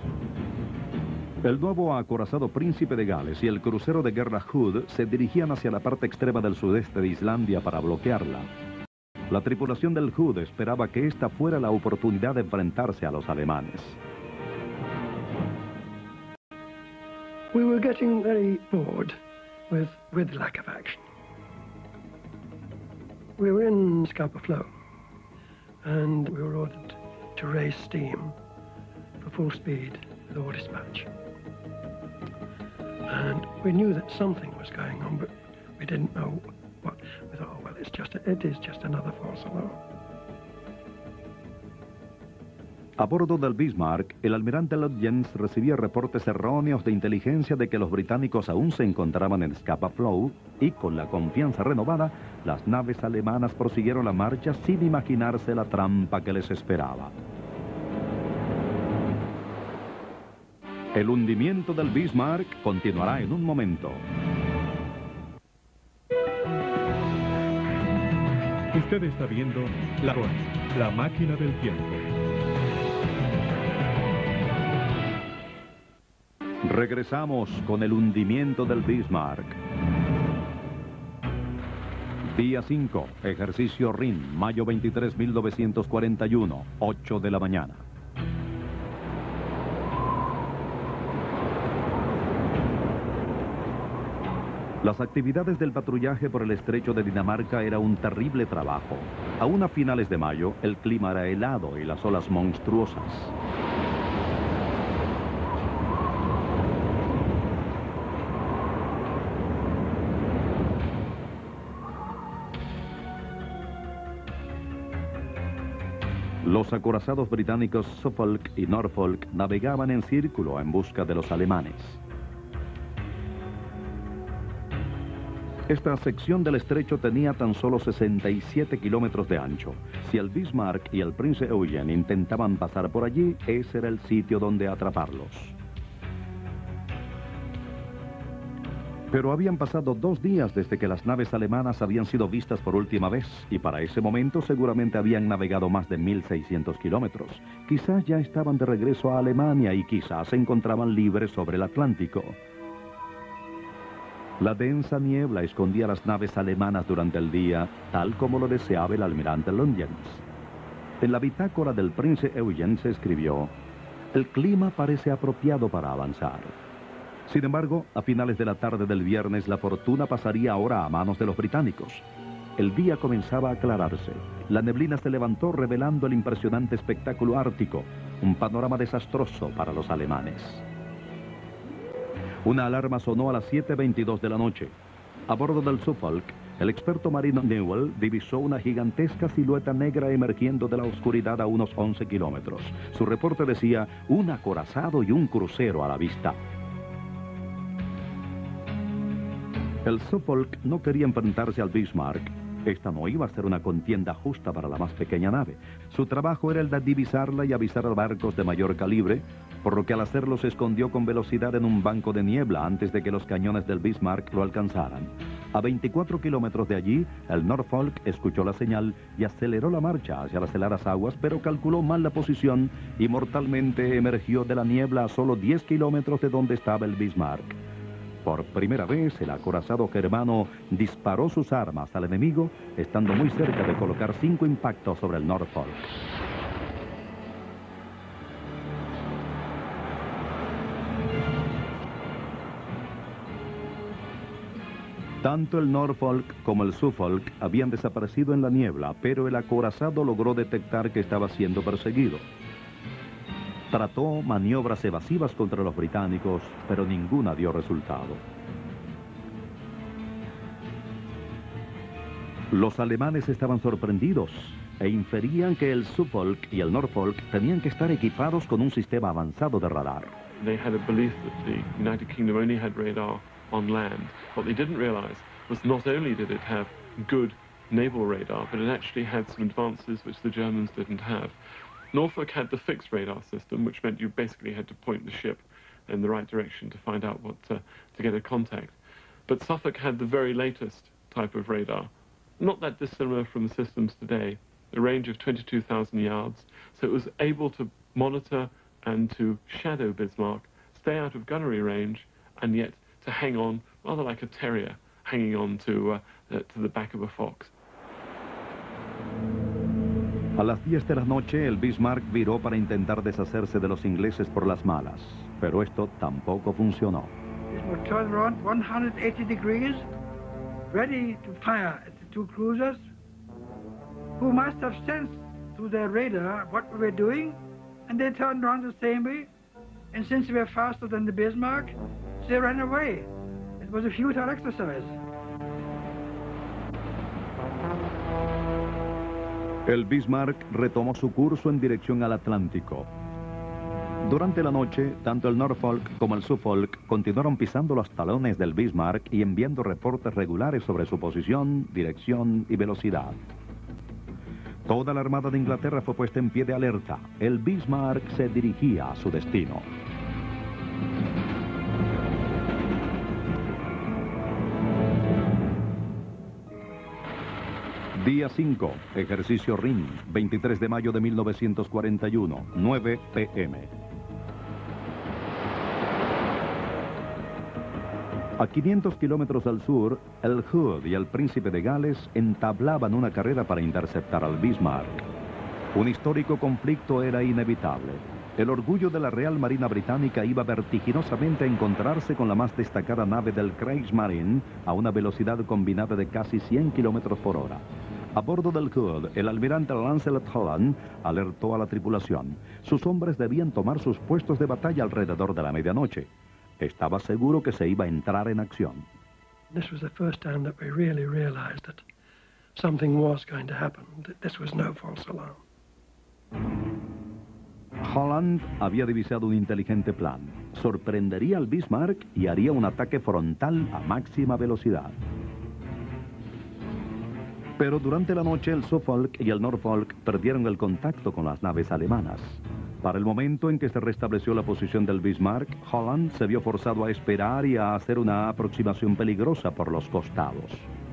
Speaker 1: El nuevo acorazado Príncipe de Gales y el crucero de guerra Hood se dirigían hacia la parte extrema del sudeste de Islandia para bloquearla. La tripulación del Hood esperaba que esta fuera la oportunidad de enfrentarse a los alemanes.
Speaker 17: We were getting very bored with, with lack of action. We were in Scapa Flow, and we were ordered to raise steam for full speed with all dispatch. And we knew that something was going on, but we didn't know what. We thought, oh, well, it's just, a, it is just another false alarm.
Speaker 1: A bordo del Bismarck, el almirante Lütjens recibía reportes erróneos de inteligencia de que los británicos aún se encontraban en Scapa Flow y, con la confianza renovada, las naves alemanas prosiguieron la marcha sin imaginarse la trampa que les esperaba. El hundimiento del Bismarck continuará en un momento.
Speaker 14: Usted está viendo la, la máquina del tiempo.
Speaker 1: Regresamos con el hundimiento del Bismarck. Día cinco, ejercicio Rin, mayo veintitrés, mil novecientos cuarenta y uno, ocho de la mañana. Las actividades del patrullaje por el estrecho de Dinamarca era un terrible trabajo. Aún a finales de mayo, el clima era helado y las olas monstruosas. Los acorazados británicos Suffolk y Norfolk navegaban en círculo en busca de los alemanes. Esta sección del estrecho tenía tan solo sesenta y siete kilómetros de ancho. Si el Bismarck y el Prince Eugen intentaban pasar por allí, ese era el sitio donde atraparlos. Pero habían pasado dos días desde que las naves alemanas habían sido vistas por última vez, y para ese momento seguramente habían navegado más de mil seiscientos kilómetros. Quizás ya estaban de regreso a Alemania y quizás se encontraban libres sobre el Atlántico. La densa niebla escondía las naves alemanas durante el día, tal como lo deseaba el almirante Lundjens. En la bitácora del Prince Eugen se escribió: el clima parece apropiado para avanzar. Sin embargo, a finales de la tarde del viernes, la fortuna pasaría ahora a manos de los británicos. El día comenzaba a aclararse. La neblina se levantó revelando el impresionante espectáculo ártico, un panorama desastroso para los alemanes. Una alarma sonó a las siete veintidós de la noche. A bordo del Suffolk, el experto marino Newell divisó una gigantesca silueta negra emergiendo de la oscuridad a unos once kilómetros. Su reporte decía: un acorazado y un crucero a la vista. El Suffolk no quería enfrentarse al Bismarck. Esta no iba a ser una contienda justa para la más pequeña nave. Su trabajo era el de divisarla y avisar a barcos de mayor calibre, por lo que al hacerlo se escondió con velocidad en un banco de niebla antes de que los cañones del Bismarck lo alcanzaran. A veinticuatro kilómetros de allí, el Norfolk escuchó la señal y aceleró la marcha hacia las heladas aguas, pero calculó mal la posición y mortalmente emergió de la niebla a solo diez kilómetros de donde estaba el Bismarck. Por primera vez, el acorazado germano disparó sus armas al enemigo, estando muy cerca de colocar cinco impactos sobre el Norfolk. Tanto el Norfolk como el Suffolk habían desaparecido en la niebla, pero el acorazado logró detectar que estaba siendo perseguido. Trató maniobras evasivas contra los británicos, pero ninguna dio resultado. Los alemanes estaban sorprendidos e inferían que el Suffolk y el Norfolk tenían que estar equipados con un sistema avanzado de radar.
Speaker 6: They had a belief that the United Kingdom only had radar on land. What they didn't realize was not only did it have good naval radar, but it actually had some advances which the Germans didn't have. Norfolk had the fixed radar system, which meant you basically had to point the ship in the right direction to find out what uh, to get a contact. But Suffolk had the very latest type of radar, not that dissimilar from the systems today, a range of twenty-two thousand yards, so it was able to monitor and to shadow Bismarck, stay out of gunnery range, and yet to hang on, rather like a terrier, hanging on to, uh, uh, to the back of a fox.
Speaker 1: A las diez de la noche, el Bismarck viró para intentar deshacerse de los ingleses por las malas, pero esto tampoco funcionó.
Speaker 3: Bismarck turned around one hundred eighty degrees, ready to fire at the two cruisers, who must have sensed through their radar what we were doing, and they turned around the same way, and since we were faster than the Bismarck, they ran away. It was a futile exercise.
Speaker 1: El Bismarck retomó su curso en dirección al Atlántico. Durante la noche, tanto el Norfolk como el Suffolk continuaron pisando los talones del Bismarck y enviando reportes regulares sobre su posición, dirección y velocidad. Toda la Armada de Inglaterra fue puesta en pie de alerta. El Bismarck se dirigía a su destino. Día cinco, ejercicio Rin, veintitrés de mayo de mil novecientos cuarenta y uno, nueve p m A quinientos kilómetros al sur, el Hood y el Príncipe de Gales entablaban una carrera para interceptar al Bismarck. Un histórico conflicto era inevitable. El orgullo de la Real Marina Británica iba vertiginosamente a encontrarse con la más destacada nave del Kriegsmarine a una velocidad combinada de casi cien kilómetros por hora. A bordo del Hood, el almirante Lancelot Holland alertó a la tripulación. Sus hombres debían tomar sus puestos de batalla alrededor de la medianoche. Estaba seguro que se iba a entrar en acción.
Speaker 17: This was the first time that we really realized that something was going to happen. This was no false alarm.
Speaker 1: Holland había divisado un inteligente plan. Sorprendería al Bismarck y haría un ataque frontal a máxima velocidad. Pero durante la noche el Suffolk y el Norfolk perdieron el contacto con las naves alemanas. Para el momento en que se restableció la posición del Bismarck, Holland se vio forzado a esperar y a hacer una aproximación peligrosa por los costados.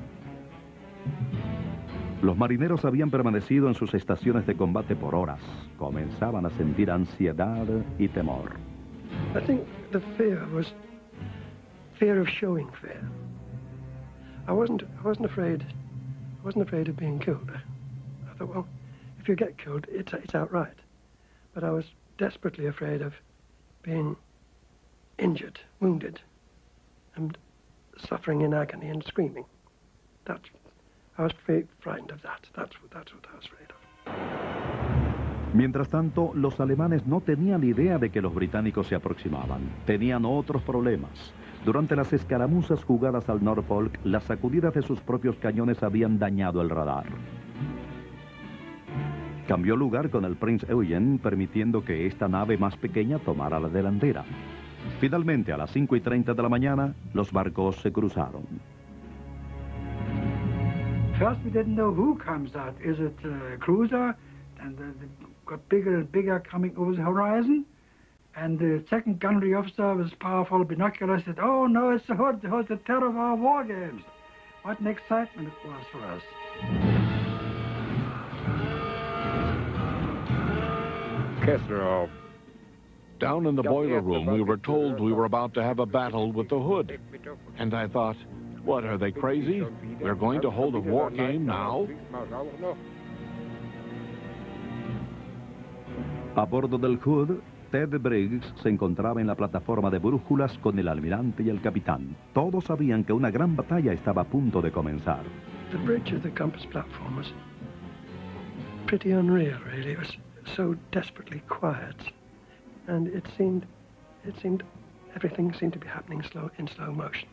Speaker 1: Los marineros habían permanecido en sus estaciones de combate por horas. Comenzaban a sentir ansiedad y temor.
Speaker 17: I think the fear was fear of showing fear. I wasn't I wasn't afraid I wasn't afraid of being killed. I thought, well, if you get killed, it's it's outright. But I was desperately afraid of being injured, wounded, and suffering in agony and screaming. That's I was very frightened of that. That's, that's what I was afraid of.
Speaker 1: Mientras tanto, los alemanes no tenían idea de que los británicos se aproximaban. Tenían otros problemas. Durante las escaramuzas jugadas al Norfolk, las sacudidas de sus propios cañones habían dañado el radar. Cambió lugar con el Prince Eugen, permitiendo que esta nave más pequeña tomara la delantera. Finalmente, a las cinco y treinta de la mañana, los barcos se cruzaron.
Speaker 3: First, we didn't know who comes out. Is it a cruiser? And uh, they got bigger and bigger coming over the horizon. And the second gunnery officer with powerful binoculars said, "Oh no, it's the Hood. The Hood's the terror of our war games." What an excitement it was for us.
Speaker 13: Kessler, down in the boiler room, we were told we were about to have a battle with the Hood. And I thought, what, are they crazy? We're going to hold a war game now?
Speaker 1: A bordo del Hood, Ted Briggs se encontraba en la plataforma de brújulas con el almirante y el capitán. Todos sabían que una gran batalla estaba a punto de comenzar.
Speaker 17: The bridge of the compass platform was pretty unreal, really. It was so desperately quiet, and it seemed, it seemed, everything seemed to be happening slow in slow motion.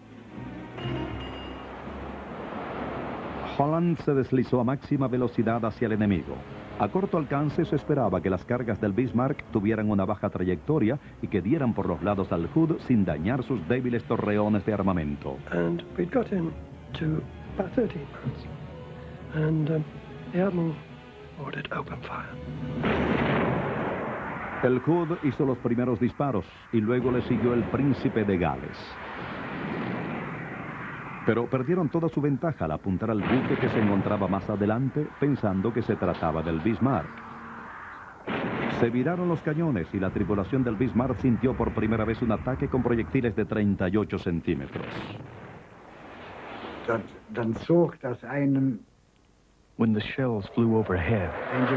Speaker 1: Holland se deslizó a máxima velocidad hacia el enemigo. A corto alcance se esperaba que las cargas del Bismarck tuvieran una baja trayectoria y que dieran por los lados al Hood sin dañar sus débiles torreones de armamento.
Speaker 17: And we got in to about thirteen knots, and um, the Admiral ordered open fire.
Speaker 1: El Hood hizo los primeros disparos y luego le siguió el Príncipe de Gales. Pero perdieron toda su ventaja al apuntar al buque que se encontraba más adelante, pensando que se trataba del Bismarck. Se viraron los cañones y la tripulación del Bismarck sintió por primera vez un ataque con proyectiles de treinta y ocho centímetros.
Speaker 10: Dann zog das einen.
Speaker 4: When the shells flew overhead,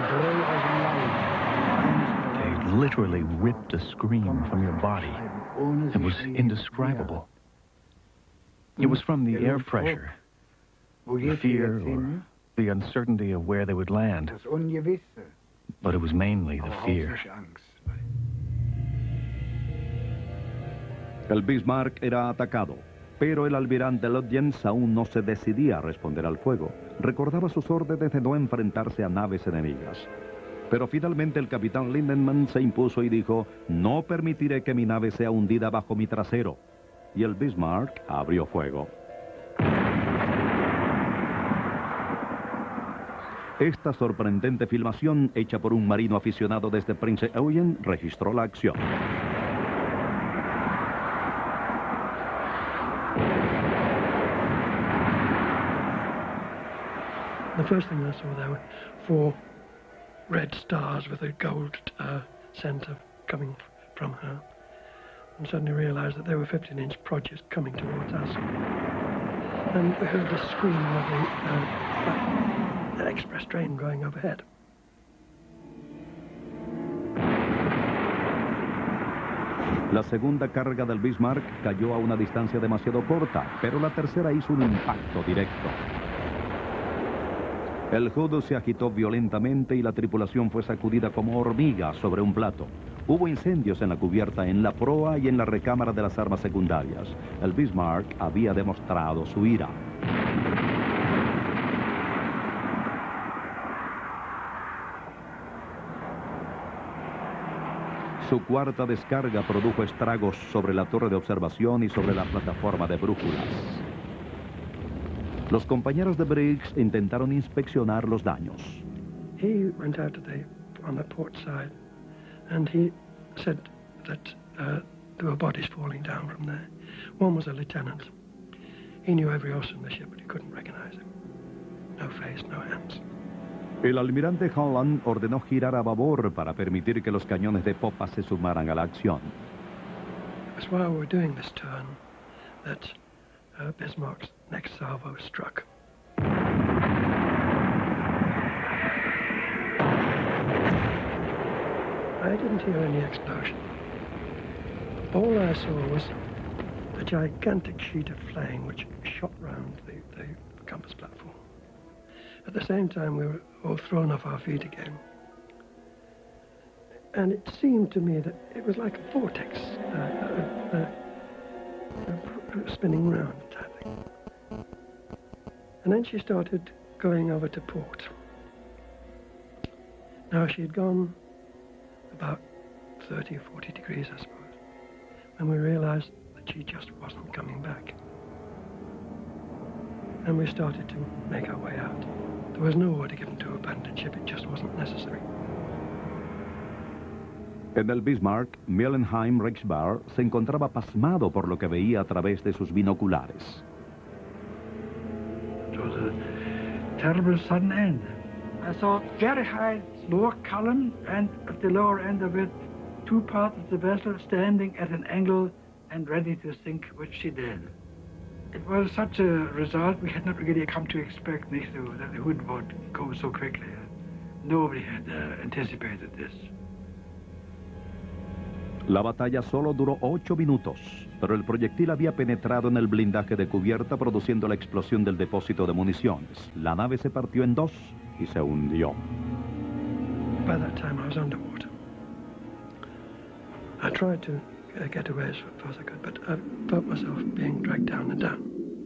Speaker 4: they literally ripped a scream from your body. It was indescribable. It was from the air pressure, the fear or the uncertainty of where they would land. But it was mainly the fear.
Speaker 1: El Bismarck era atacado, pero el almirante Lodgens aún no se decidía a responder al fuego. Recordaba sus órdenes de no enfrentarse a naves enemigas. Pero finalmente el capitán Lindemann se impuso y dijo, no permitiré que mi nave sea hundida bajo mi trasero. Y el Bismarck abrió fuego. Esta sorprendente filmación, hecha por un marino aficionado desde Prince Eugen, registró la acción.
Speaker 17: The first thing I saw there were four red stars with a gold uh, centre coming from her, and suddenly realised that they were fifteen inch projects coming towards us. And we heard the scream of the, uh, the express train going overhead.
Speaker 1: La segunda carga del Bismarck cayó a una distancia demasiado corta, pero la tercera hizo un impacto directo. El Hood se agitó violentamente y la tripulación fue sacudida como hormiga sobre un plato. Hubo incendios en la cubierta, en la proa y en la recámara de las armas secundarias. El Bismarck había demostrado su ira. Su cuarta descarga produjo estragos sobre la torre de observación y sobre la plataforma de brújulas. Los compañeros de Briggs intentaron inspeccionar los daños.
Speaker 17: He went out to the, on the port side, and he said that uh, there were bodies falling down from there. One was a lieutenant. He knew every horse in the ship, but he couldn't recognize him. No face, no hands.
Speaker 1: El almirante Holland ordenó girar a babor para permitir que los cañones de popa se sumaran a la acción.
Speaker 17: It was while we were doing this turn that uh, Bismarck's next salvo struck. I didn't hear any explosion. All I saw was a gigantic sheet of flame which shot round the, the compass platform. At the same time, we were all thrown off our feet again. And it seemed to me that it was like a vortex uh, uh, uh, spinning round type thing. And then she started going over to port. Now she had gone about thirty or forty degrees, I suppose, and we realized that she just wasn't coming back. And we started to make our way out. There was no order given to abandon ship, it just wasn't necessary.
Speaker 1: En el Bismarck, Mielenheim Reichsbar se encontraba pasmado por lo que veía a través de sus binoculares.
Speaker 3: It was a terrible sudden end. I saw very high lower column, and at the lower end of it, two parts of the vessel standing at an angle and ready to sink, which she did. It was such a result we had not really come to expect, next to that the Hood would go so quickly. Nobody had uh, anticipated this.
Speaker 1: La batalla solo duró ocho minutos, pero el proyectil había penetrado en el blindaje de cubierta, produciendo la explosión del depósito de municiones. La nave se partió en dos y se hundió.
Speaker 17: By that time I was underwater. I tried to uh, get away as far as I could, but I felt myself being dragged down and down.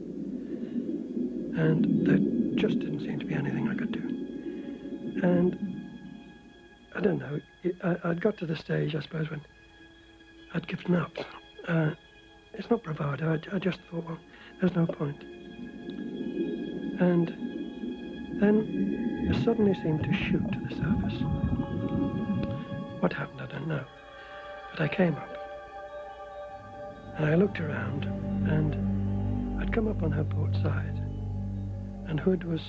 Speaker 17: And there just didn't seem to be anything I could do. And I don't know, I, I'd got to the stage, I suppose, when I'd given up. Uh, it's not bravado, I, I just thought, well, there's no point. And then it suddenly seemed to shoot to the surface. What happened, I don't know. But I came up. And I looked around, and I'd come up on her port side. And Hood was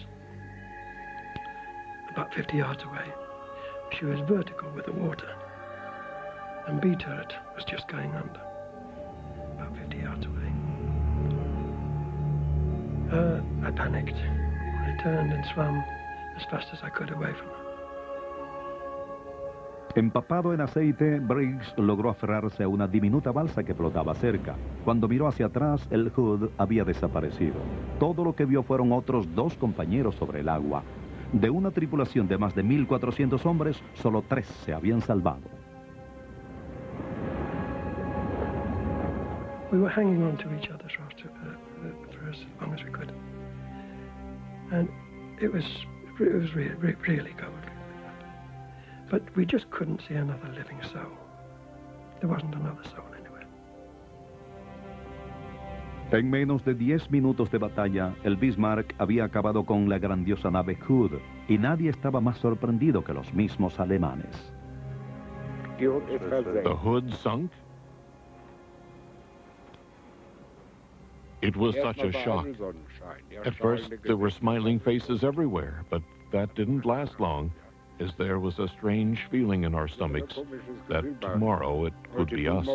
Speaker 17: about fifty yards away. She was vertical with the water. And B turret was just going under, about fifty yards away. Uh, I panicked. I turned and swam as fast as I could away from her.
Speaker 1: Empapado en aceite, Briggs logró aferrarse a una diminuta balsa que flotaba cerca. Cuando miró hacia atrás, el Hood había desaparecido. Todo lo que vio fueron otros dos compañeros sobre el agua. De una tripulación de más de mil cuatrocientos hombres, solo tres se habían salvado.
Speaker 17: We were hanging on to each other's roster uh, for as long as we could. And it was, it was re re really cold. But we just couldn't see another living soul. There wasn't another soul anywhere.
Speaker 1: En menos de diez minutos de batalla, el Bismarck había acabado con la grandiosa nave Hood, y nadie estaba más sorprendido que los mismos alemanes.
Speaker 13: The Hood sunk? It was such a shock. At first, there were smiling faces everywhere, but that didn't last long, as there was a strange feeling in our stomachs that tomorrow it could be us.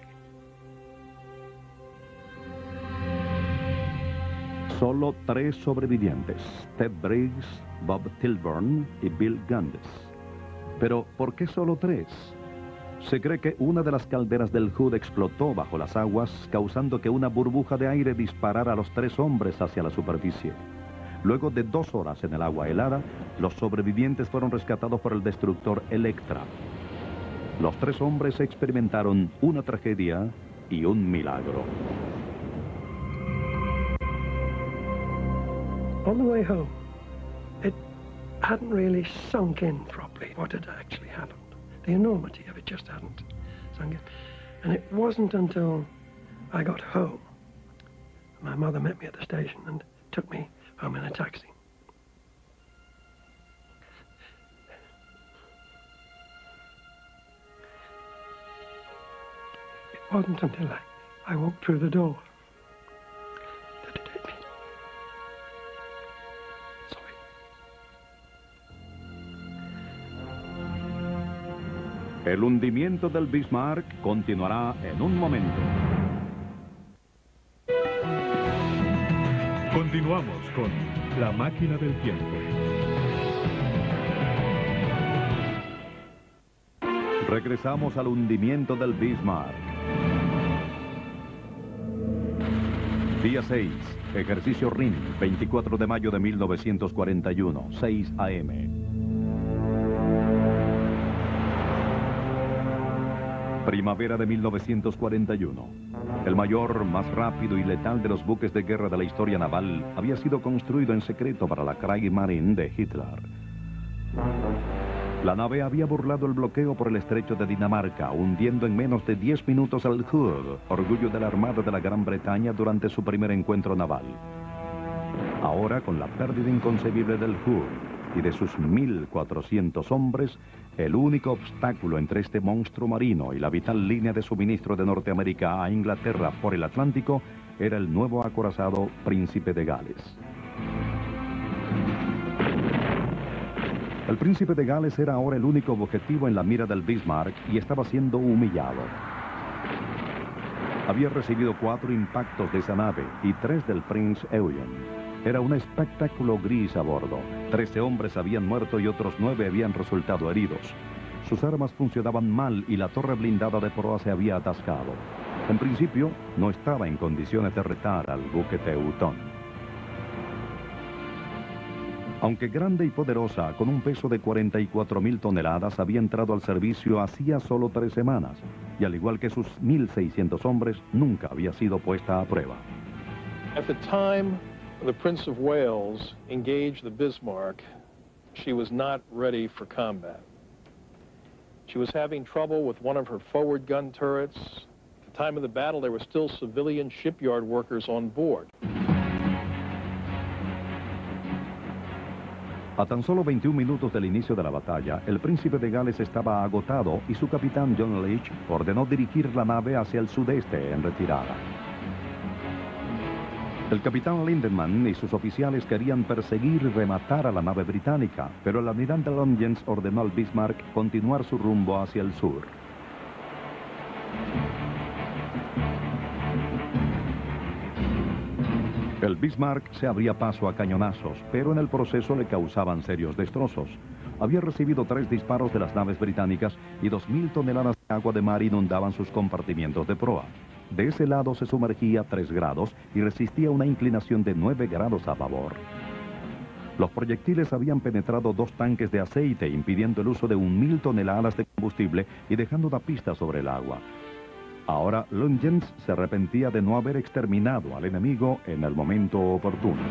Speaker 1: Solo tres sobrevivientes, Ted Briggs, Bob Tilburn y Bill Gundes. Pero, ¿por qué solo tres? Se cree que una de las calderas del Hood explotó bajo las aguas, causando que una burbuja de aire disparara a los tres hombres hacia la superficie. Luego de dos horas en el agua helada, los sobrevivientes fueron rescatados por el destructor Electra. Los tres hombres experimentaron una tragedia y un milagro.
Speaker 17: On the way home, it hadn't really sunk in properly what had actually happened. The enormity of it just hadn't sunk in. And it wasn't until I got home, my mother met me at the station and took me home in a taxi. It wasn't until I, I walked through the door that it hit me.
Speaker 1: El hundimiento del Bismarck continuará en un momento.
Speaker 14: Continuamos con La Máquina del Tiempo.
Speaker 1: Regresamos al hundimiento del Bismarck. Día seis, ejercicio R I M, veinticuatro de mayo de mil novecientos cuarenta y uno, seis a eme Primavera de mil novecientos cuarenta y uno. El mayor, más rápido y letal de los buques de guerra de la historia naval había sido construido en secreto para la Kriegsmarine de Hitler. La nave había burlado el bloqueo por el estrecho de Dinamarca, hundiendo en menos de diez minutos al Hood, orgullo de la Armada de la Gran Bretaña durante su primer encuentro naval. Ahora, con la pérdida inconcebible del Hood y de sus mil cuatrocientos hombres, el único obstáculo entre este monstruo marino y la vital línea de suministro de Norteamérica a Inglaterra por el Atlántico era el nuevo acorazado Príncipe de Gales. El Príncipe de Gales era ahora el único objetivo en la mira del Bismarck y estaba siendo humillado. Había recibido cuatro impactos de esa nave y tres del Prince Eugen. Era un espectáculo gris a bordo. Trece hombres habían muerto y otros nueve habían resultado heridos. Sus armas funcionaban mal y la torre blindada de proa se había atascado. En principio, no estaba en condiciones de retar al buque Teutón. Aunque grande y poderosa, con un peso de cuarenta y cuatro mil toneladas, había entrado al servicio hacía solo tres semanas, y al igual que sus mil seiscientos hombres, nunca había sido puesta a prueba.
Speaker 9: At the time the Prince of Wales engaged the Bismarck, she was not ready for combat. She was having trouble with one of her forward gun turrets. At the time of the battle, there were still civilian shipyard workers on board.
Speaker 1: A tan solo veintiún minutos del inicio de la batalla, el Príncipe de Gales estaba agotado y su capitán John Leach ordenó dirigir la nave hacia el sudeste en retirada. El capitán Lindemann y sus oficiales querían perseguir y rematar a la nave británica, pero el almirante Longens ordenó al Bismarck continuar su rumbo hacia el sur. El Bismarck se abría paso a cañonazos, pero en el proceso le causaban serios destrozos. Había recibido tres disparos de las naves británicas y dos mil toneladas de agua de mar inundaban sus compartimientos de proa. De ese lado se sumergía tres grados y resistía una inclinación de nueve grados a babor. Los proyectiles habían penetrado dos tanques de aceite, impidiendo el uso de un mil toneladas de combustible y dejando una pista sobre el agua. Ahora, Longens se arrepentía de no haber exterminado al enemigo en el momento oportuno.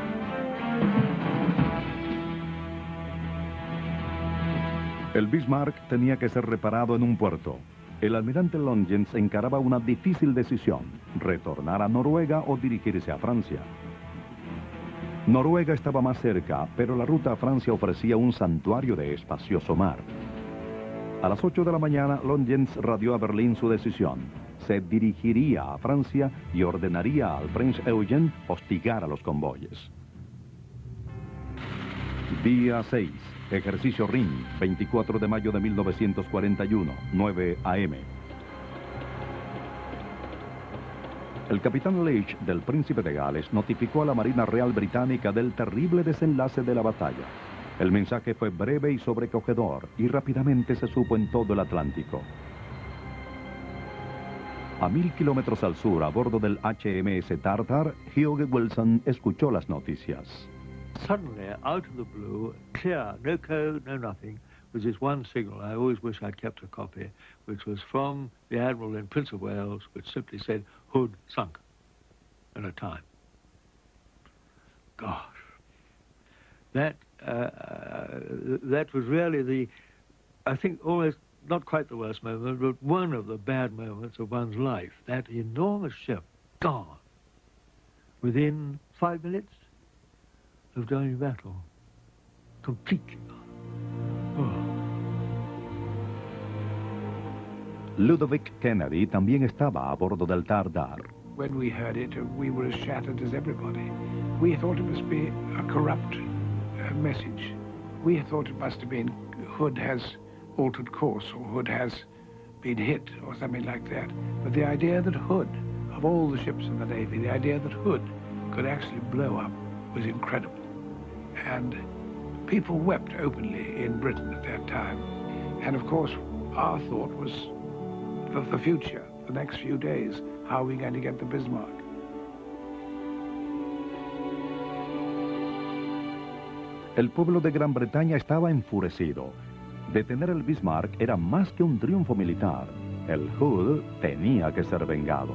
Speaker 1: El Bismarck tenía que ser reparado en un puerto. El almirante Longens encaraba una difícil decisión: retornar a Noruega o dirigirse a Francia. Noruega estaba más cerca, pero la ruta a Francia ofrecía un santuario de espacioso mar. A las ocho de la mañana, Longens radió a Berlín su decisión: se dirigiría a Francia y ordenaría al Prince Eugene hostigar a los convoyes. Día seis. Ejercicio R I M, veinticuatro de mayo de mil novecientos cuarenta y uno, nueve a eme El capitán Leach del Príncipe de Gales notificó a la Marina Real Británica del terrible desenlace de la batalla. El mensaje fue breve y sobrecogedor y rápidamente se supo en todo el Atlántico. A mil kilómetros al sur, a bordo del H M S Tartar, Hugh Wilson escuchó las noticias.
Speaker 8: Suddenly, out of the blue, clear, no code, no nothing, was this one signal. I always wish I'd kept a copy, which was from the Admiral in Prince of Wales, which simply said, Hood sunk in a time. Gosh. That, uh, uh, that was really the, I think, almost not quite the worst moment, but one of the bad moments of one's life. That enormous ship, gone, within five minutes of joining battle, completely gone. Oh.
Speaker 1: Ludovic Kennedy también estaba a bordo del Tartar.
Speaker 15: When we heard it, we were as shattered as everybody. We thought it must be a corrupt uh, message. We thought it must have been Hood has altered course, or Hood has been hit, or something like that. But the idea that Hood, of all the ships in the Navy, the idea that Hood could actually blow up was incredible. And people wept openly in Britain at that time. And of course, our thought was the, the future, the next few days. How are we going to get the Bismarck?
Speaker 1: El pueblo de Gran Bretaña estaba enfurecido. Detener el Bismarck era más que un triunfo militar. El Hood tenía que ser vengado.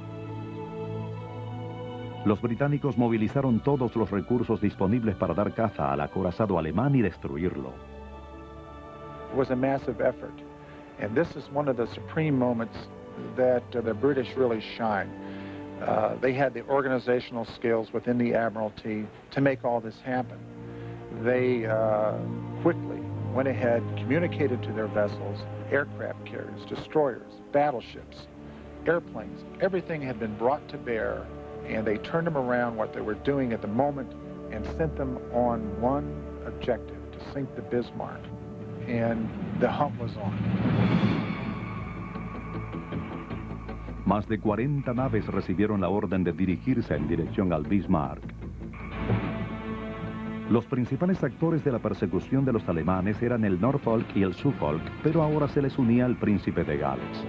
Speaker 1: Los británicos movilizaron todos los recursos disponibles para dar caza al acorazado alemán y destruirlo.
Speaker 5: It was a massive effort, and this is one of the supreme moments that uh, the British really shine. Uh, they had the organizational skills within the Admiralty to make all this happen. They uh, quickly went ahead, communicated to their vessels, aircraft carriers, destroyers, battleships, airplanes. Everything had been brought to bear, and they turned them around what they were doing at the moment and sent them on one objective, to sink the Bismarck. And the hunt was on.
Speaker 1: Más de cuarenta naves recibieron la orden de dirigirse en dirección al Bismarck. Los principales actores de la persecución de los alemanes eran el Norfolk y el Suffolk, pero ahora se les unía el Príncipe de Gales.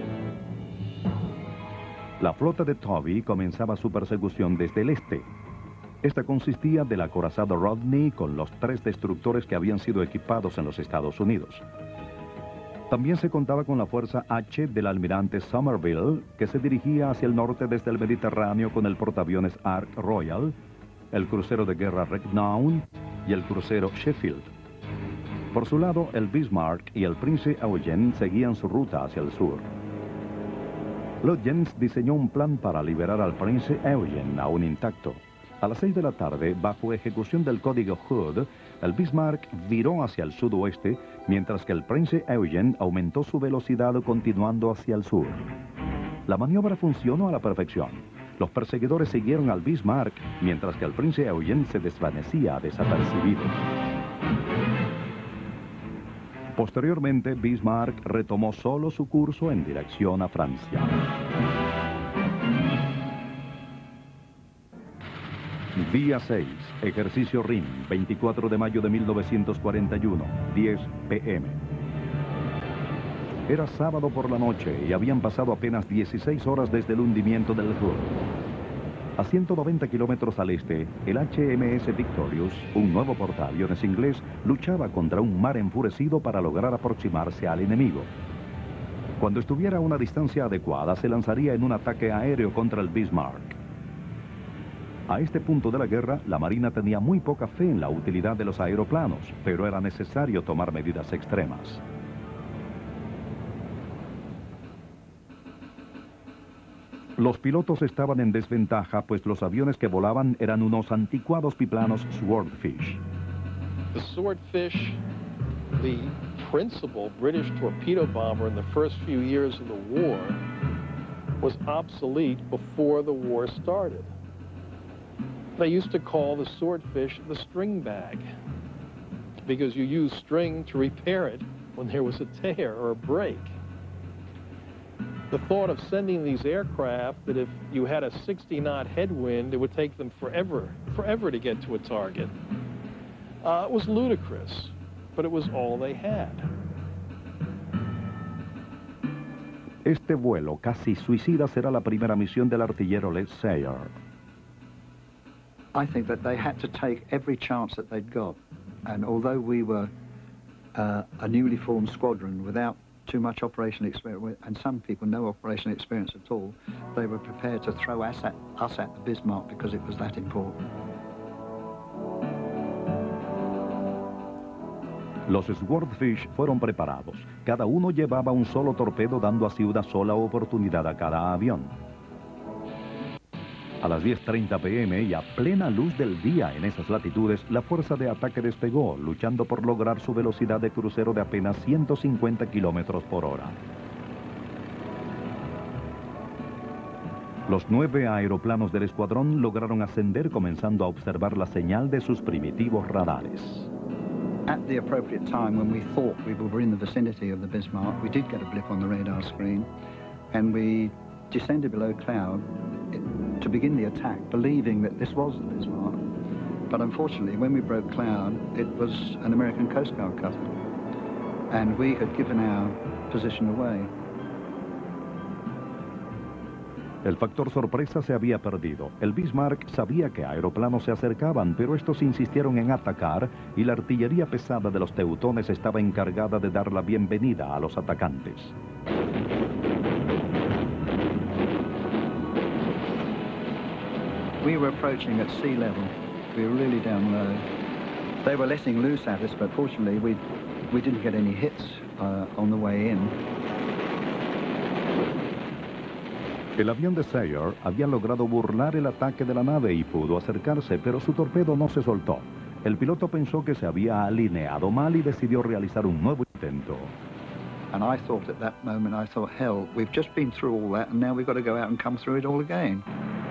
Speaker 1: La flota de Tovey comenzaba su persecución desde el este. Esta consistía del acorazado Rodney con los tres destructores que habían sido equipados en los Estados Unidos. También se contaba con la fuerza H del almirante Somerville, que se dirigía hacia el norte desde el Mediterráneo con el portaaviones Ark Royal, el crucero de guerra Renown y el crucero Sheffield. Por su lado, el Bismarck y el Prince Eugene seguían su ruta hacia el sur. Lutyens diseñó un plan para liberar al Prince Eugene aún intacto. A las seis de la tarde, bajo ejecución del código Hood, el Bismarck viró hacia el sudoeste, mientras que el Prince Eugene aumentó su velocidad continuando hacia el sur. La maniobra funcionó a la perfección. Los perseguidores siguieron al Bismarck, mientras que el Prince Eugene se desvanecía desapercibido. Posteriormente, Bismarck retomó solo su curso en dirección a Francia. Día seis, ejercicio R I M, veinticuatro de mayo de mil novecientos cuarenta y uno, diez pe eme Era sábado por la noche y habían pasado apenas dieciséis horas desde el hundimiento del Hood. A ciento noventa kilómetros al este, el H M S Victorious, un nuevo portaaviones inglés, luchaba contra un mar enfurecido para lograr aproximarse al enemigo. Cuando estuviera a una distancia adecuada, se lanzaría en un ataque aéreo contra el Bismarck. A este punto de la guerra, la Marina tenía muy poca fe en la utilidad de los aeroplanos, pero era necesario tomar medidas extremas. Los pilotos estaban en desventaja, pues los aviones que volaban eran unos anticuados biplanos Swordfish.
Speaker 9: The Swordfish, the principal British torpedo bomber in the first few years of the war, was obsolete before the war started. They used to call the swordfish the string bag because you use string to repair it when there was a tear or a break. The thought of sending these aircraft that if you had a sixty knot headwind, it would take them forever, forever to get to a target, uh, was ludicrous, but it was all they had.
Speaker 1: Este vuelo casi suicida será la primera misión del artillero Les Sayre.
Speaker 18: I think that they had to take every chance that they'd got. And although we were uh, a newly formed squadron without too much operational experience, and some people no operational experience at all, they were prepared to throw us at, us at the Bismarck because it was that important.
Speaker 1: Los Swordfish fueron preparados. Cada uno llevaba un solo torpedo, dando así una sola oportunidad a cada avión. A las diez treinta p m y a plena luz del día en esas latitudes, la fuerza de ataque despegó, luchando por lograr su velocidad de crucero de apenas ciento cincuenta kilómetros por hora. Los nueve aeroplanos del escuadrón lograron ascender, comenzando a observar la señal de sus primitivos radares.
Speaker 18: At the appropriate time, when we thought we were in the vicinity of the Bismarck, we did get a blip on the radar screen, and we descended below cloud to begin the attack, believing that this was the Bismarck. But unfortunately, when we broke cloud, it was an American Coast Guard cutter, and we had given our position away.
Speaker 1: El factor sorpresa se había perdido. El Bismarck sabía que aeroplanos se acercaban, pero estos insistieron en atacar y la artillería pesada de los teutones estaba encargada de dar la bienvenida a los atacantes.
Speaker 18: We were approaching at sea level. We were really down low. They were letting loose at us, but fortunately we, we didn't get any hits uh, on the way in.
Speaker 1: El avión de Sayre había logrado burlar el ataque de la nave y pudo acercarse, pero su torpedo no se soltó. El piloto pensó que se había alineado mal y decidió realizar un nuevo intento.
Speaker 18: And I thought at that moment, I thought, hell, we've just been through all that and now we've got to go out and come through it all again.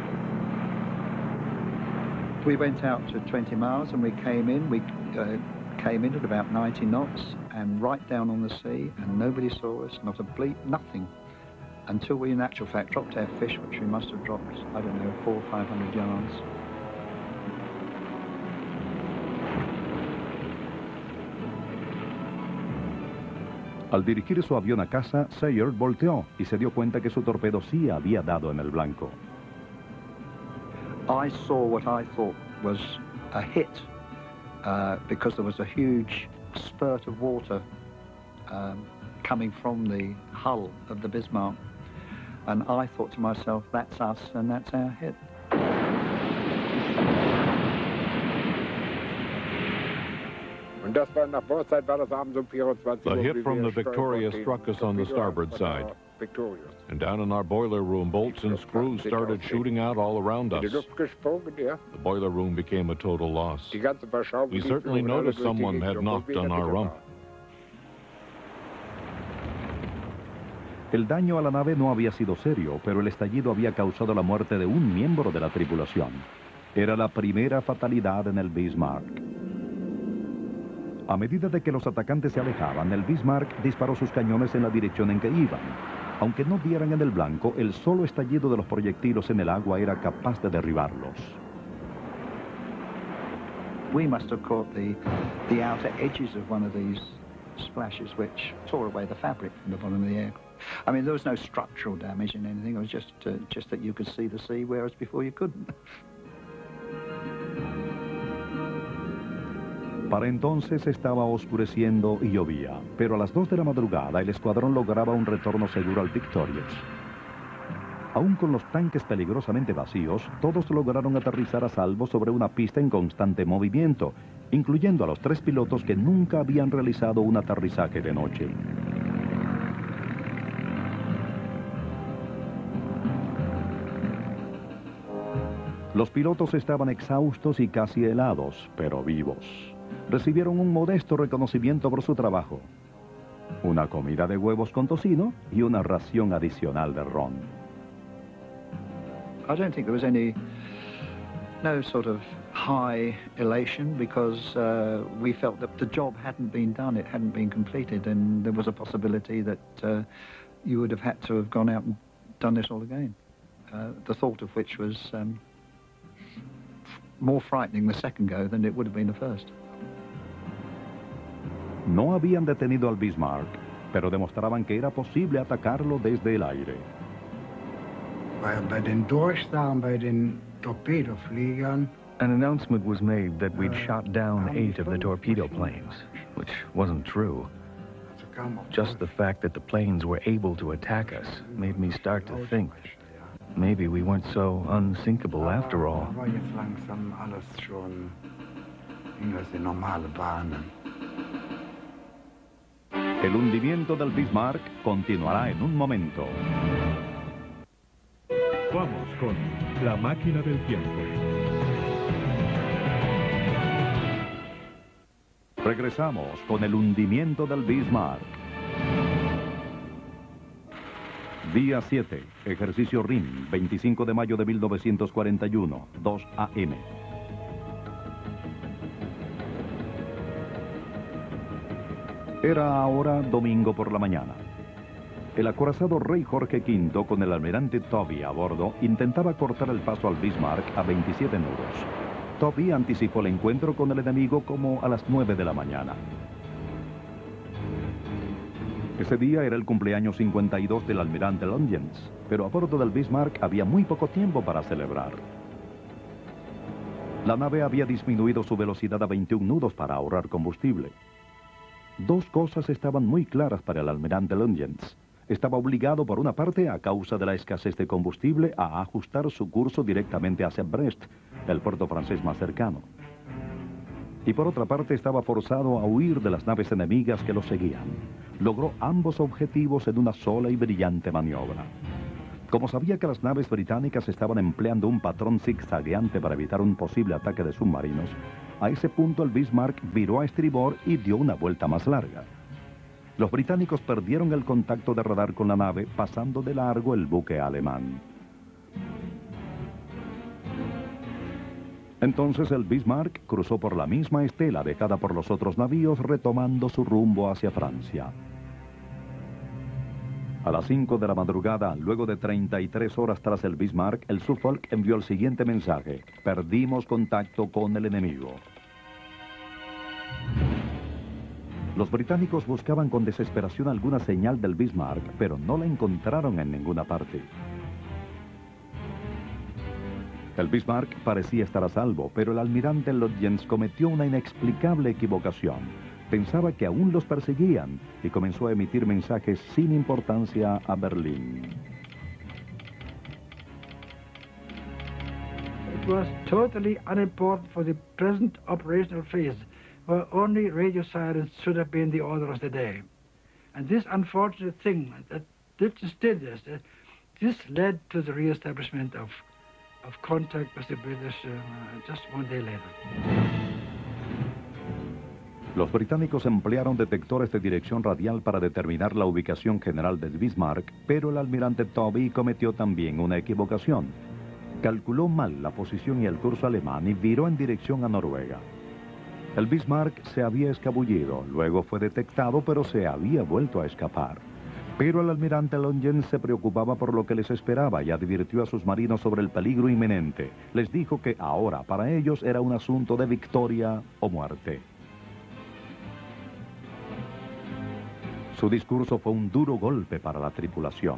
Speaker 18: We went out to twenty miles and we came in. We uh, came in at about ninety knots and right down on the sea, and nobody saw us, not a bleep, nothing. Until we, in actual fact, dropped our fish, which we must have dropped, I don't know, four or five hundred yards.
Speaker 1: Al dirigir su avión a casa, Sayre volteó y se dio cuenta que su torpedo sí había dado en el blanco.
Speaker 18: I saw what I thought was a hit uh, because there was a huge spurt of water um, coming from the hull of the Bismarck. And I thought to myself, that's us and that's our hit.
Speaker 13: The hit from the Victoria struck us on the starboard side. And down in our boiler room, bolts and screws started shooting out all around us. The boiler room became a total loss. We certainly noticed someone had knocked on our rump.
Speaker 1: El daño a la nave no había sido serio, pero el estallido había causado la muerte de un miembro de la tripulación. Era la primera fatalidad en el Bismarck. A medida de que los atacantes se alejaban, el Bismarck disparó sus cañones en la dirección en que iban. Aunque no dieran en el blanco, el solo estallido de los proyectiles en el agua era capaz de derribarlos.
Speaker 18: We must have caught the, the outer edges of one of these splashes, which tore away the fabric from the bottom of the aircraft. I mean, there was no structural damage in anything. It was just, uh, just that you could see the sea, whereas before you couldn't.
Speaker 1: Para entonces estaba oscureciendo y llovía, pero a las dos de la madrugada el escuadrón lograba un retorno seguro al Victorious. Aún con los tanques peligrosamente vacíos, todos lograron aterrizar a salvo sobre una pista en constante movimiento, incluyendo a los tres pilotos que nunca habían realizado un aterrizaje de noche. Los pilotos estaban exhaustos y casi helados, pero vivos. Recibieron un modesto reconocimiento por su trabajo. Una comida de huevos con tocino y una ración adicional de ron.
Speaker 18: I don't think there was any, no sort of high elation, because uh, we felt that the job hadn't been done, it hadn't been completed, and there was a possibility that uh, you would have had to have gone out and done this all again. Uh, the thought of which was um, more frightening the second go than it would have been the first.
Speaker 1: No habían detenido al Bismarck, pero demostraban que era posible atacarlo desde el aire.
Speaker 10: Bei, bei den Durchsagen, bei den Torpedofliegern.
Speaker 4: An announcement was made that we'd shot down eight of the torpedo planes, which wasn't true. Just the fact that the planes were able to attack us made me start to think maybe we weren't so unsinkable after all.
Speaker 10: Aber jetzt langsam alles schon in las normale Bahnen.
Speaker 1: El hundimiento del Bismarck continuará en un momento.
Speaker 14: Vamos con La Máquina del Tiempo.
Speaker 1: Regresamos con el hundimiento del Bismarck. Día siete, ejercicio R I M, veinticinco de mayo de mil novecientos cuarenta y uno, dos A M Era ahora domingo por la mañana. El acorazado Rey Jorge quinto, con el almirante Tovey a bordo, intentaba cortar el paso al Bismarck a veintisiete nudos. Tovey anticipó el encuentro con el enemigo como a las nueve de la mañana. Ese día era el cumpleaños cincuenta y dos del almirante Longens, pero a bordo del Bismarck había muy poco tiempo para celebrar. La nave había disminuido su velocidad a veintiún nudos para ahorrar combustible. Dos cosas estaban muy claras para el almirante Longens. Estaba obligado, por una parte, a causa de la escasez de combustible, a ajustar su curso directamente hacia Brest, el puerto francés más cercano. Y por otra parte, estaba forzado a huir de las naves enemigas que lo seguían. Logró ambos objetivos en una sola y brillante maniobra. Como sabía que las naves británicas estaban empleando un patrón zigzagueante para evitar un posible ataque de submarinos, a ese punto el Bismarck viró a estribor y dio una vuelta más larga. Los británicos perdieron el contacto de radar con la nave, pasando de largo el buque alemán. Entonces el Bismarck cruzó por la misma estela dejada por los otros navíos, retomando su rumbo hacia Francia. A las cinco de la madrugada, luego de treinta y tres horas tras el Bismarck, el Suffolk envió el siguiente mensaje: perdimos contacto con el enemigo. Los británicos buscaban con desesperación alguna señal del Bismarck, pero no la encontraron en ninguna parte. El Bismarck parecía estar a salvo, pero el almirante Longens cometió una inexplicable equivocación. Pensaba que aún los perseguían y comenzó a emitir mensajes sin importancia a Berlín.
Speaker 3: It was totally unimportant for the present operational phase, where only radio sirens should have been the order of the day. And this unfortunate thing that did still this, uh, this led to the re-establishment of, of contact with the British uh, just one day later.
Speaker 1: Los británicos emplearon detectores de dirección radial para determinar la ubicación general del Bismarck, pero el almirante Tovey cometió también una equivocación. Calculó mal la posición y el curso alemán y viró en dirección a Noruega. El Bismarck se había escabullido, luego fue detectado, pero se había vuelto a escapar. Pero el almirante Longens se preocupaba por lo que les esperaba y advirtió a sus marinos sobre el peligro inminente. Les dijo que ahora, para ellos, era un asunto de victoria o muerte. Su discurso fue un duro golpe para la tripulación.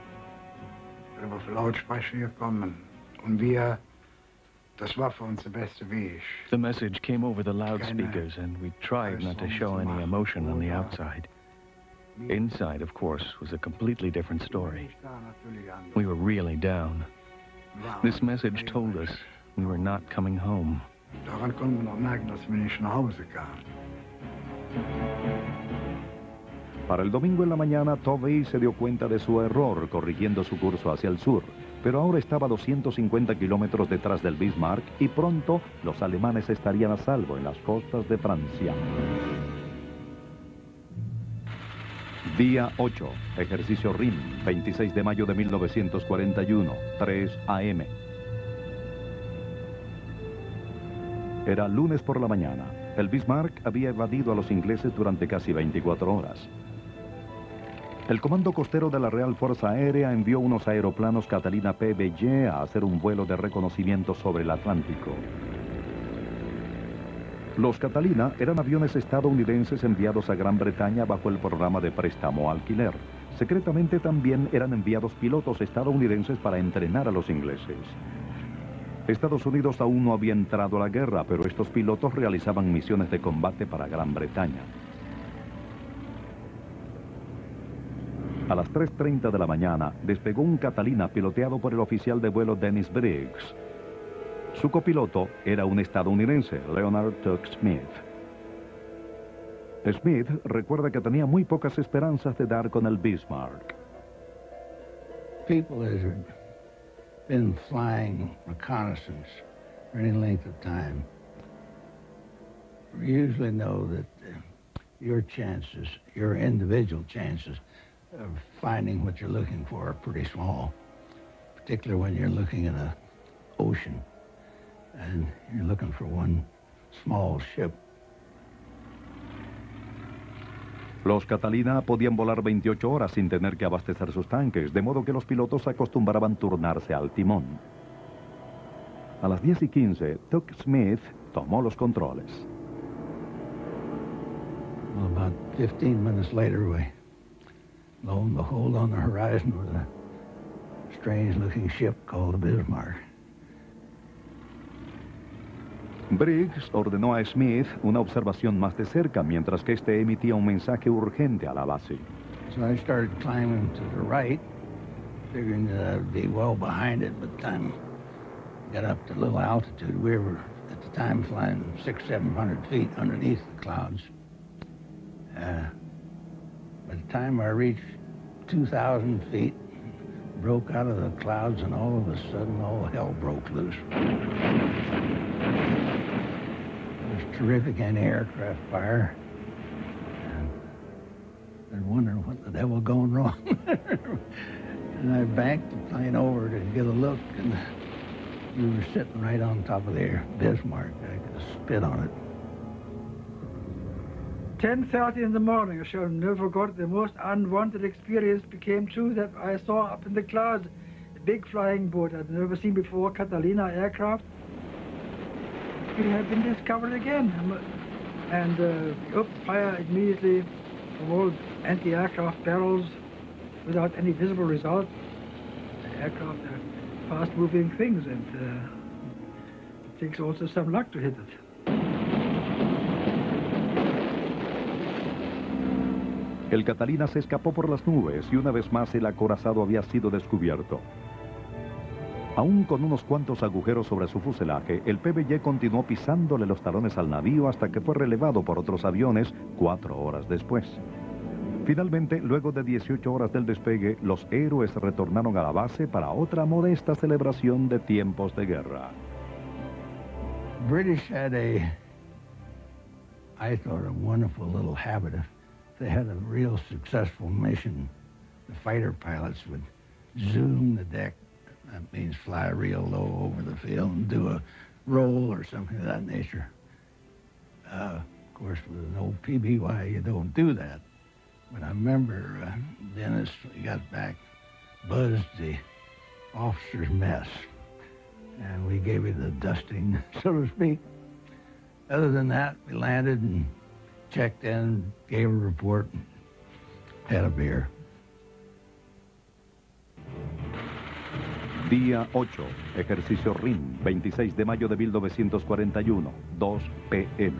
Speaker 4: The message came over the loudspeakers, and we tried not to show any emotion on the outside. Inside, of course, was a completely different story. We were really down. This message told us we were not coming home.
Speaker 10: Daran konnten wir noch merken, dass wir nicht nach Hause kamen.
Speaker 1: Para el domingo en la mañana, Tovey se dio cuenta de su error, corrigiendo su curso hacia el sur. Pero ahora estaba a doscientos cincuenta kilómetros detrás del Bismarck y pronto los alemanes estarían a salvo en las costas de Francia. Día ocho, ejercicio R I M, veintiséis de mayo de mil novecientos cuarenta y uno, tres a eme Era lunes por la mañana. El Bismarck había evadido a los ingleses durante casi veinticuatro horas. El Comando Costero de la Real Fuerza Aérea envió unos aeroplanos Catalina P Belle a hacer un vuelo de reconocimiento sobre el Atlántico. Los Catalina eran aviones estadounidenses enviados a Gran Bretaña bajo el programa de préstamo-alquiler. Secretamente también eran enviados pilotos estadounidenses para entrenar a los ingleses. Estados Unidos aún no había entrado a la guerra, pero estos pilotos realizaban misiones de combate para Gran Bretaña. A las tres treinta de la mañana despegó un Catalina piloteado por el oficial de vuelo Dennis Briggs. Su copiloto era un estadounidense, Leonard Tuck Smith. Smith recuerda que tenía muy pocas esperanzas de dar con el Bismarck.
Speaker 19: People that have been flying reconnaissance for any length of time usually know that uh, your chances, your individual chances of finding what you're looking for are pretty small, particularly when you're looking at an ocean and you're looking for one small ship.
Speaker 1: Los Catalina podían volar veintiocho horas sin tener que abastecer sus tanques, de modo que los pilotos acostumbraban turnarse al timón. A las diez y quince, Tuck Smith tomó los controles.
Speaker 19: Well, about fifteen minutes later, we, lo and behold, on the horizon was a strange-looking ship called the Bismarck.
Speaker 1: Briggs ordenó a Smith una observación más de cerca, mientras que este emitía un mensaje urgente a la base.
Speaker 19: So I started climbing to the right, figuring that I'd be well behind it. By the time I got up to a little altitude, we were at the time flying six, seven hundred feet underneath the clouds. Uh, by the time I reached two thousand feet, broke out of the clouds, and all of a sudden, all hell broke loose. Terrific anti-aircraft fire, and I wondering what the devil going wrong. And I banked the plane over to get a look, and we were sitting right on top of the Bismarck. I could spit on it.
Speaker 3: ten thirty in the morning, I shall never forget, the most unwanted experience became true that I saw up in the clouds a big flying boat I'd never seen before, Catalina aircraft. It had been discovered again, and uh, we opened fire immediately from all anti-aircraft barrels without any visible result. The aircraft are fast-moving things, and uh, it takes also some luck to hit it.
Speaker 1: El Catalina se escapó por las nubes y una vez más el acorazado había sido descubierto. Aún con unos cuantos agujeros sobre su fuselaje, el P B Y continuó pisándole los talones al navío hasta que fue relevado por otros aviones cuatro horas después. Finalmente, luego de dieciocho horas del despegue, los héroes retornaron a la base para otra modesta celebración de tiempos de guerra.
Speaker 19: British had a, I thought, a wonderful little habit. If they had a real successful mission, the fighter pilots would zoom the deck. That means fly real low over the field and do a roll or something of that nature. Uh, of course, with an old P B Y, you don't do that. But I remember uh, Dennis, we got back, buzzed the officer's mess, and we gave it a dusting, so to speak. Other than that, we landed and checked in, gave a report, and had a beer.
Speaker 1: Día ocho, ejercicio R I M, veintiséis de mayo de mil novecientos cuarenta y uno, dos pe eme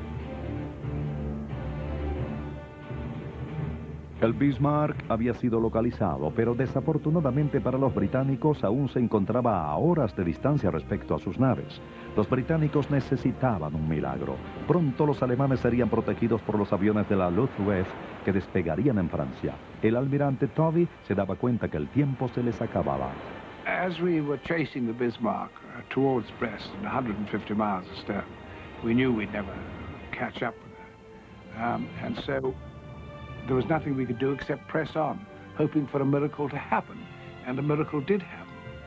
Speaker 1: El Bismarck había sido localizado, pero desafortunadamente para los británicos aún se encontraba a horas de distancia respecto a sus naves. Los británicos necesitaban un milagro. Pronto los alemanes serían protegidos por los aviones de la Luftwaffe que despegarían en Francia. El almirante Tovey se daba cuenta que el tiempo se les acababa.
Speaker 15: As we were chasing the Bismarck uh, towards Brest at one hundred fifty miles astern, we knew we'd never catch up with her. Um, and so There was nothing we could do except press on, hoping for a miracle to happen, and a miracle did happen.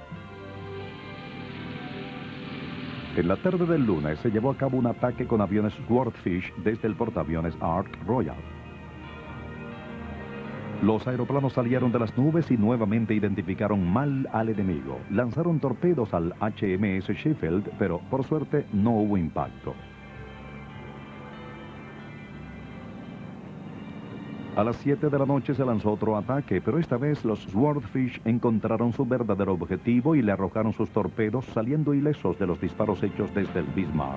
Speaker 1: En la tarde del lunes se llevó a cabo un ataque con aviones Swordfish desde el portaaviones Ark Royal. Los aeroplanos salieron de las nubes y nuevamente identificaron mal al enemigo. Lanzaron torpedos al H M S Sheffield, pero por suerte no hubo impacto. A las siete de la noche se lanzó otro ataque, pero esta vez los Swordfish encontraron su verdadero objetivo y le arrojaron sus torpedos, saliendo ilesos de los disparos hechos desde el Bismarck.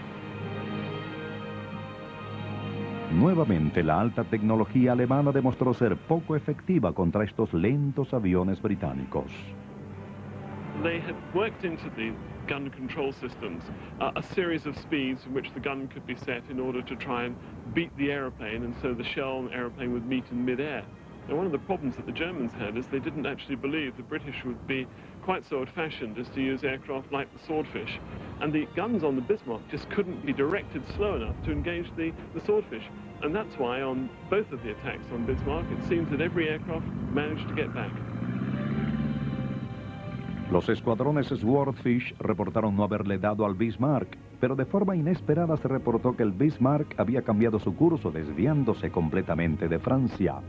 Speaker 1: Nuevamente, la alta tecnología alemana demostró ser poco efectiva contra estos lentos aviones británicos.
Speaker 6: They had worked into the gun control systems uh, a series of speeds in which the gun could be set in order to try and beat the aeroplane, and so the shell and aeroplane would meet in mid-air. Now, one of the problems that the Germans had is they didn't actually believe the British would be quite so old-fashioned as to use aircraft like the Swordfish, and the guns on the Bismarck just couldn't be directed slow enough to engage the, the Swordfish, and that's why on both of the attacks on Bismarck it seems that every aircraft managed to get back.
Speaker 1: Los escuadrones Swordfish reportaron no haberle dado al Bismarck, pero de forma inesperada se reportó que el Bismarck había cambiado su curso, desviándose completamente de Francia.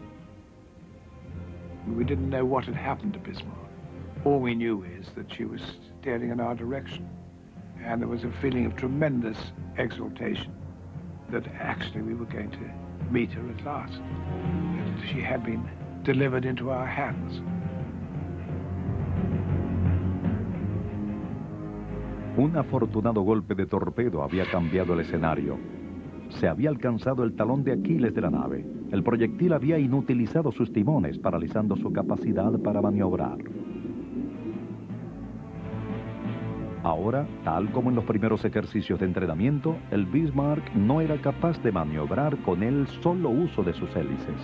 Speaker 15: We didn't know what had happened to Bismarck. All we knew is that she was steering in our direction, and there was a feeling of tremendous exultation that actually we were going to meet her at last, that she had been delivered into our hands.
Speaker 1: Un afortunado golpe de torpedo había cambiado el escenario. Se había alcanzado el talón de Aquiles de la nave. El proyectil había inutilizado sus timones, paralizando su capacidad para maniobrar. Ahora, tal como en los primeros ejercicios de entrenamiento, el Bismarck no era capaz de maniobrar con el solo uso de sus hélices.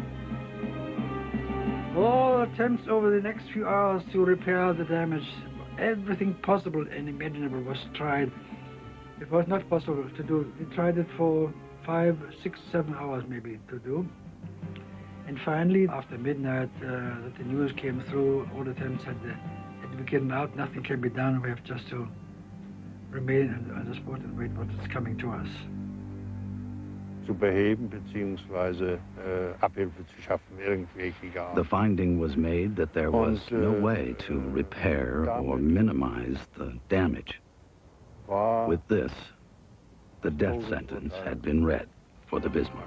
Speaker 3: All attempts over the next few hours to repair the damage, everything possible and imaginable was tried. It was not possible to do. We tried it for five, six, seven hours maybe to do. And finally, after midnight, uh, that the news came through, all attempts had, uh, had to be given out, nothing can be done. We have just to remain on the spot and wait what is coming to us.
Speaker 11: Zu beheben beziehungsweise äh, Abhilfe zu schaffen, irgendwelche Art.
Speaker 12: The finding was made that there was
Speaker 11: Und,
Speaker 12: no
Speaker 11: äh,
Speaker 12: way to repair or minimize the damage.
Speaker 11: War
Speaker 12: With this, the death sentence had been read for the Bismarck.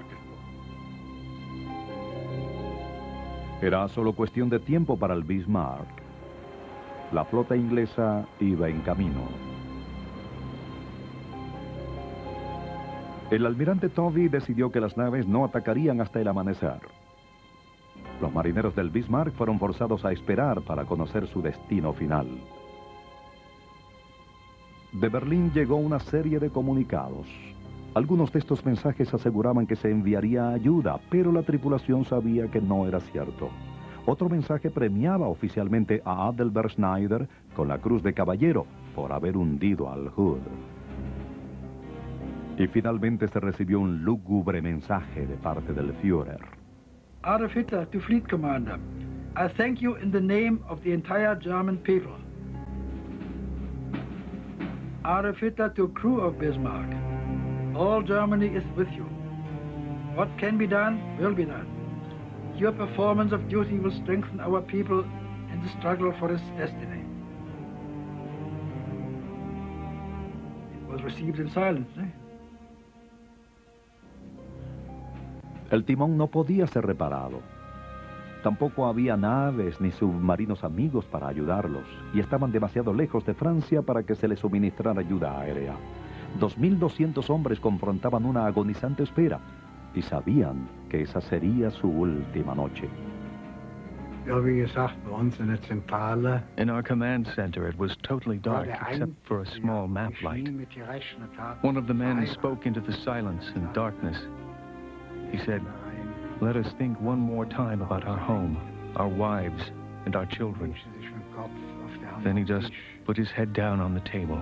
Speaker 1: Era solo cuestión de tiempo para el Bismarck. La flota inglesa iba en camino. El almirante Tovey decidió que las naves no atacarían hasta el amanecer. Los marineros del Bismarck fueron forzados a esperar para conocer su destino final. De Berlín llegó una serie de comunicados. Algunos de estos mensajes aseguraban que se enviaría ayuda, pero la tripulación sabía que no era cierto. Otro mensaje premiaba oficialmente a Adelbert Schneider con la Cruz de Caballero por haber hundido al Hood. Y finalmente se recibió un lúgubre mensaje de parte del Führer.
Speaker 3: Adolf Hitler to Fleet Commander, I thank you in the name of the entire German people. Adolf Hitler to crew of Bismarck, all Germany is with you. What can be done will be done. Your performance of duty will strengthen our people in the struggle for its destiny. It was received in silence, eh?
Speaker 1: El timón no podía ser reparado. Tampoco había naves ni submarinos amigos para ayudarlos, y estaban demasiado lejos de Francia para que se les suministrara ayuda aérea. dos mil doscientos hombres confrontaban una agonizante espera, y sabían que esa sería su última noche.
Speaker 4: In our command center, it was totally dark, except for a small map light. One of the men spoke into the silence and darkness. He said, "Let us think one more time about our home, our wives, and our children." Then he just put his head down on the table.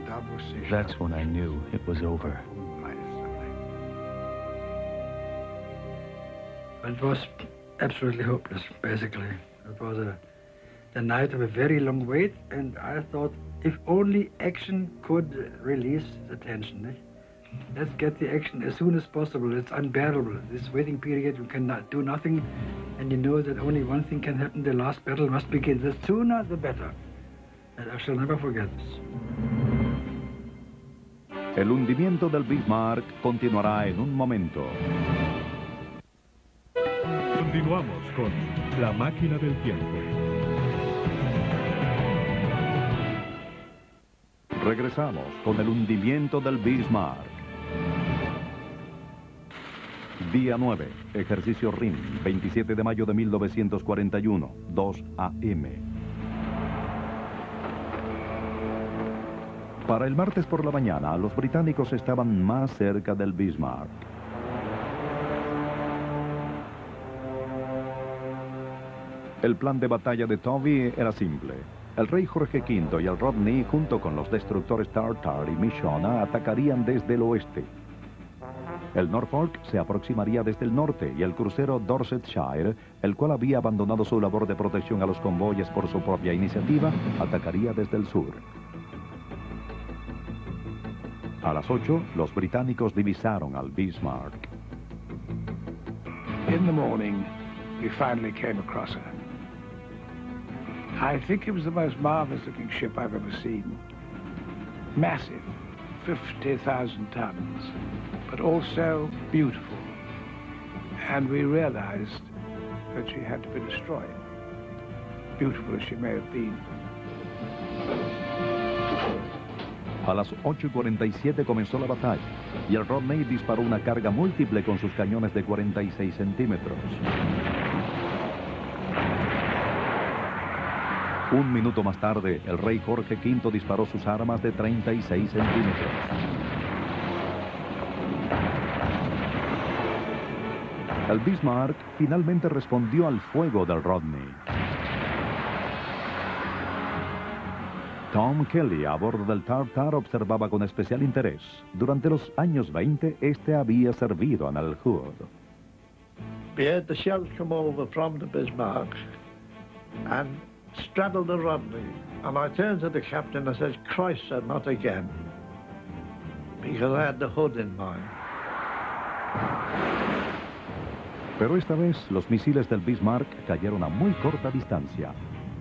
Speaker 4: That's when I knew it was over.
Speaker 3: But it was absolutely hopeless, basically. It was a, the night of a very long wait, and I thought if only action could release the tension. Eh? Let's get the action as soon as possible. It's unbearable. This waiting period, you cannot do nothing, and you know that only one thing can happen. The last battle must begin. The sooner, the better. And I shall never forget this.
Speaker 1: El hundimiento del Bismarck continuará en un momento.
Speaker 14: Continuamos con La Máquina del Tiempo.
Speaker 1: Regresamos con el hundimiento del Bismarck. Día nueve, ejercicio R I M, veintisiete de mayo de mil novecientos cuarenta y uno, dos A M Para el martes por la mañana, los británicos estaban más cerca del Bismarck. El plan de batalla de Tovey era simple. El rey Jorge quinto y el Rodney, junto con los destructores Tartar y Mishona, atacarían desde el oeste. El Norfolk se aproximaría desde el norte y el crucero Dorsetshire, el cual había abandonado su labor de protección a los convoyes por su propia iniciativa, atacaría desde el sur. A las ocho, los británicos divisaron al Bismarck.
Speaker 15: In the morning, we finally came across her. I think it was the most marvelous looking ship I've ever seen. Massive, fifty thousand tons, but also beautiful. And we realized that she had to be destroyed, beautiful as she may have been.
Speaker 1: A las ocho y cuarenta y siete comenzó la batalla, y el Rodney disparó una carga múltiple con sus cañones de cuarenta y seis centímetros. Un minuto más tarde, el rey Jorge quinto disparó sus armas de treinta y seis centímetros. El Bismarck finalmente respondió al fuego del Rodney. Tom Kelly, a bordo del Tartar, observaba con especial interés. Durante los años veinte, este había servido en el Hood.
Speaker 20: We had the shells come over from the Bismarck and straddled the Rodney. And I turned to the captain and I said, Christ, sir, not again. Because I had the Hood in mind.
Speaker 1: Pero esta vez, los misiles del Bismarck cayeron a muy corta distancia.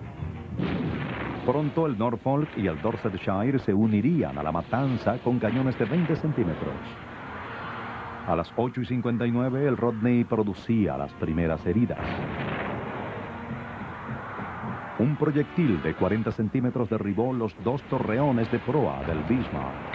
Speaker 1: Pronto el Norfolk y el Dorsetshire se unirían a la matanza con cañones de veinte centímetros. A las ocho y cincuenta y nueve el Rodney producía las primeras heridas. Un proyectil de cuarenta centímetros derribó los dos torreones de proa del Bismarck.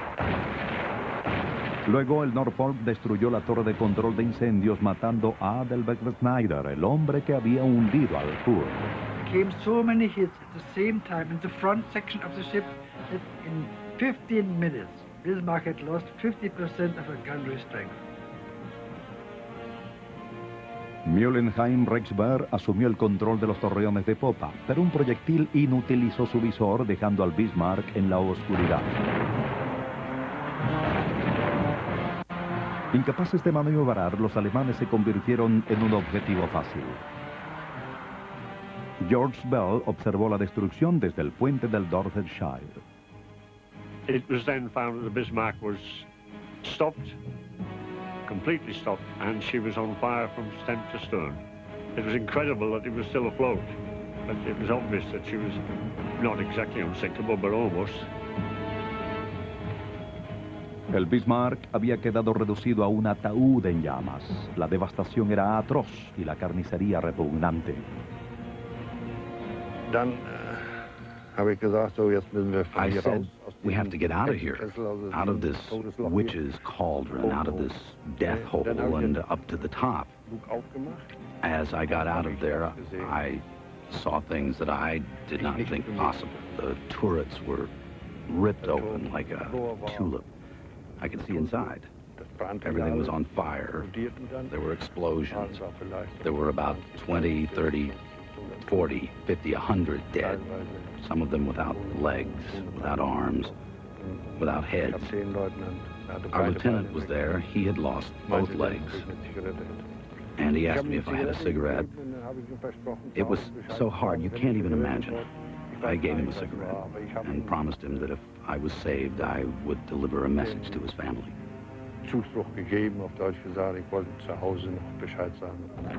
Speaker 1: Luego el Norfolk destruyó la torre de control de incendios matando a Adelbert Schneider, el hombre que había hundido al Hood.
Speaker 3: Came so many hits at the same time in the front section of the ship that in fifteen minutes Bismarck had lost fifty percent of her gunnery strength.
Speaker 1: Müllenheim Reichswehr asumió el control de los torreones de popa, pero un proyectil inutilizó su visor, dejando al Bismarck en la oscuridad. Incapaces de maniobrar, los alemanes se convirtieron en un objetivo fácil. George Bell observó la destrucción desde el puente del Dorsetshire.
Speaker 21: It was then found that the Bismarck was stopped, completely stopped, and she was on fire from stem to stern. It was incredible that it was still afloat, but it was obvious that she was not exactly unsinkable, but almost.
Speaker 1: El Bismarck había quedado reducido a un ataúd en llamas. La devastación era atroz y la carnicería repugnante.
Speaker 11: Dann habe ich gesagt, so jetzt müssen wir
Speaker 12: I said, we have to get out of here, out of this witch's cauldron, out of this death hole and up to the top. As I got out of there, I saw things that I did not think possible. The turrets were ripped open like a tulip. I could see inside. Everything was on fire. There were explosions. There were about twenty, thirty, forty, fifty, a hundred dead. Some of them without legs, without arms, without heads. Our lieutenant was there. He had lost both legs. and he asked me if I had a cigarette. It was so hard, you can't even imagine. I gave him a cigarette and promised him that if I was saved, I would deliver a message to his family.
Speaker 11: Zuspruch gegeben, auf Deutsch gesagt, ich wollte zu Hause noch Bescheid sagen.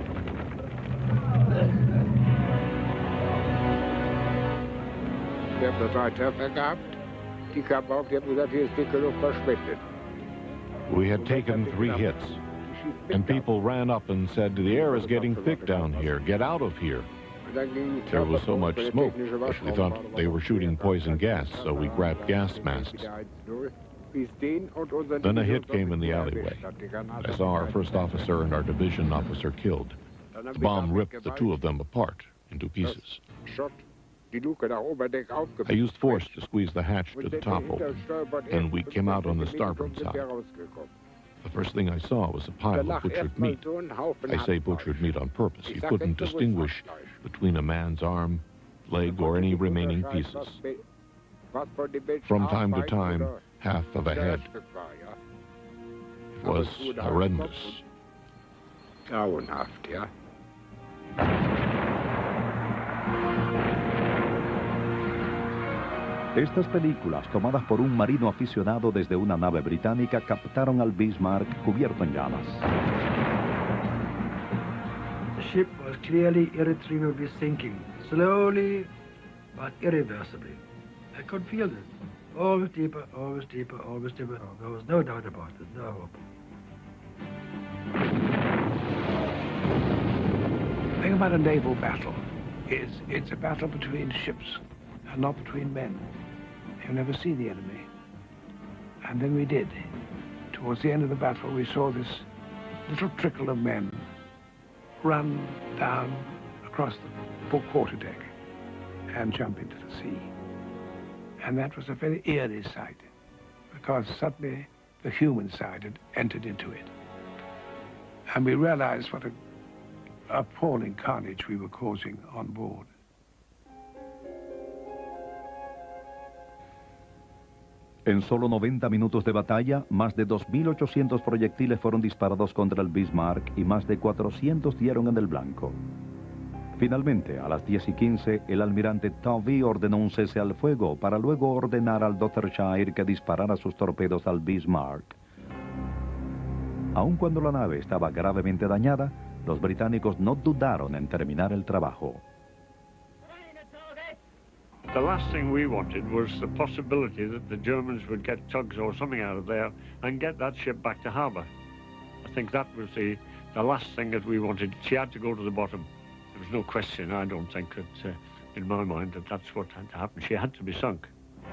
Speaker 2: Wir haben da drei Treffer gehabt. Die kamen auf, die haben gesagt, hier ist dicke Luft verschwendet.
Speaker 13: We had taken three hits, and people ran up and said, the air is getting thick down here, get out of here. There was so much smoke that we thought they were shooting poison gas, so we grabbed gas masks. Then a hit came in the alleyway. I saw our first officer and our division officer killed. The bomb ripped the two of them apart into pieces. I used force to squeeze the hatch to the top open, and we came out on the starboard side. The first thing I saw was a pile of butchered meat. I say butchered meat on purpose. You couldn't distinguish between a man's arm, leg, or any remaining pieces. From time to time, half of a head. It was horrendous.
Speaker 2: Grauenhaft, ja.
Speaker 1: Estas películas, tomadas por un marino aficionado desde una nave británica, captaron al Bismarck cubierto en llamas.
Speaker 3: The ship was clearly irretrievably sinking, slowly but irreversibly. I could feel it. Always deeper, always deeper, always deeper. There was no doubt about it, no hope.
Speaker 15: The thing about a naval battle is it's a battle between ships and not between men. You never see the enemy. And then we did. Towards the end of the battle, we saw this little trickle of men run down across the quarterdeck and jump into the sea. And that was a very eerie sight, because suddenly the human side had entered into it. And we realized what an appalling carnage we were causing on board.
Speaker 1: En solo noventa minutos de batalla, más de dos mil ochocientos proyectiles fueron disparados contra el Bismarck y más de cuatrocientos dieron en el blanco. Finalmente, a las diez y quince, el almirante Tovey ordenó un cese al fuego para luego ordenar al Dothershire que disparara sus torpedos al Bismarck. Aun cuando la nave estaba gravemente dañada, los británicos no dudaron en terminar el trabajo.
Speaker 21: The last thing we wanted was the possibility that the Germans would get tugs or something out of there and get that ship back to harbour. I think that was the, the last thing that we wanted. She had to go to the bottom. There was no question, I don't think, that, uh, in my mind, that that's what had to happen. She had to be sunk.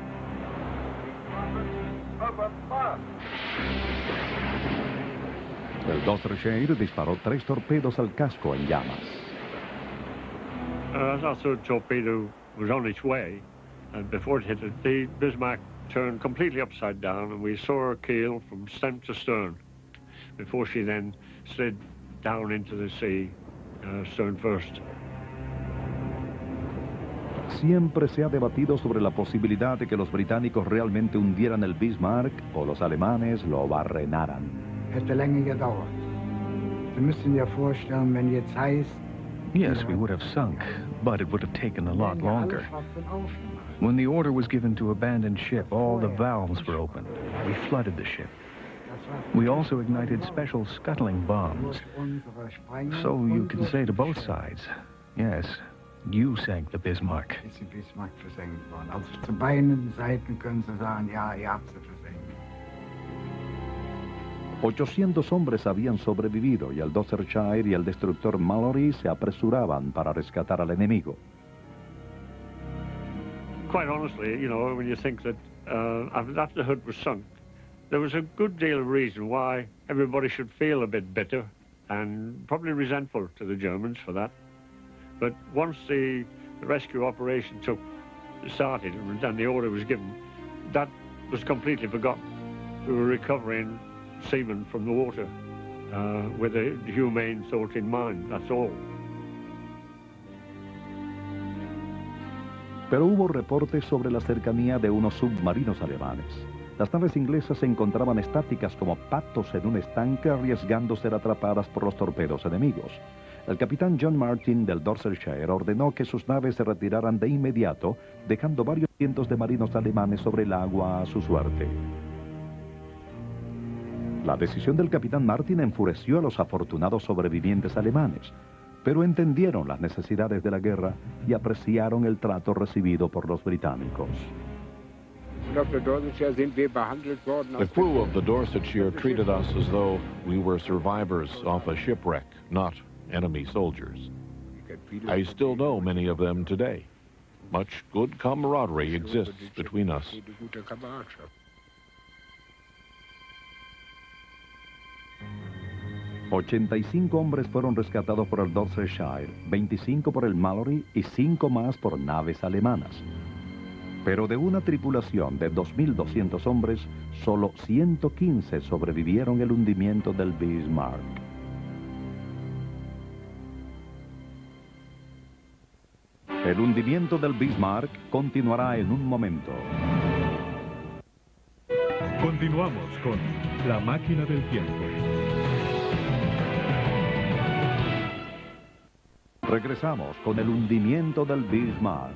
Speaker 1: El Dothershire disparó tres torpedos al casco en llamas.
Speaker 21: Uh, as our third torpedo was on its way, and before it hit it, the Bismarck turned completely upside down, and we saw her keel from stem to stern, before she then slid down into the sea, uh, stern first.
Speaker 1: Siempre se ha debatido sobre la posibilidad de que los británicos realmente hundieran el Bismarck o los alemanes lo barrenaran.
Speaker 10: Hätte länger gedauert. Sie müssen sich vorstellen, wenn jetzt heißt,
Speaker 4: yes, we would have sunk, but it would have taken a lot longer. When the order was given to abandon ship, all the valves were opened. We flooded the ship. We also ignited special scuttling bombs. So you can say to both sides, yes, you sank the Bismarck.
Speaker 10: Ist die Bismarck versenkt worden. Also zu beiden Seiten können Sie sagen, ja, ihr habt sie versenkt.
Speaker 1: ochocientos hombres habían sobrevivido y el Dothershire y el destructor Mallory se apresuraban para rescatar al enemigo.
Speaker 21: Quite honestly, you know, when you think that uh, after the hood was sunk, there was a good deal of reason why everybody should feel a bit bitter and probably resentful to the Germans for that. But once the, the rescue operation took started and the order was given, that was completely forgotten. We were recovering seamen from the water uh, with a humane thought in mind, that's all.
Speaker 1: Pero hubo reportes sobre la cercanía de unos submarinos alemanes. Las naves inglesas se encontraban estáticas como patos en un estanque, arriesgando ser atrapadas por los torpedos enemigos. El capitán John Martin del Dorsetshire ordenó que sus naves se retiraran de inmediato, dejando varios cientos de marinos alemanes sobre el agua a su suerte. La decisión del capitán Martin enfureció a los afortunados sobrevivientes alemanes, pero entendieron las necesidades de la guerra y apreciaron el trato recibido por los británicos.
Speaker 13: The crew of the Dorsetshire treated us as though we were survivors off a shipwreck, not enemy soldiers. I still know many of them today. Much good camaraderie exists between us.
Speaker 1: ochenta y cinco hombres fueron rescatados por el Dorsetshire, veinticinco por el Mallory y cinco más por naves alemanas. Pero de una tripulación de dos mil doscientos hombres, solo ciento quince sobrevivieron el hundimiento del Bismarck. El hundimiento del Bismarck continuará en un momento.
Speaker 14: Continuamos con La Máquina del Tiempo.
Speaker 1: Regresamos con el hundimiento del Bismarck.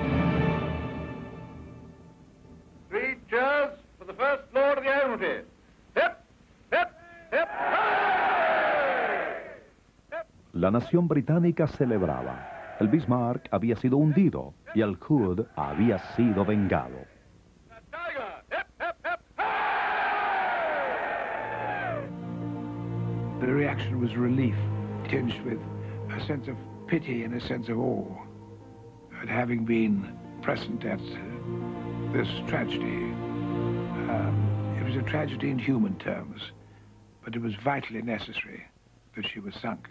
Speaker 7: Three cheers for the First Lord of the Admiralty. Hip, hip, hip, hooray!
Speaker 1: La nación británica celebraba. El Bismarck había sido hundido y el Hood había sido vengado.
Speaker 15: The reaction was relief, tinged with a sense of pity and a sense of awe at having been present at uh, this tragedy. Um, it was a tragedy in human terms, but it was vitally necessary that she was sunk.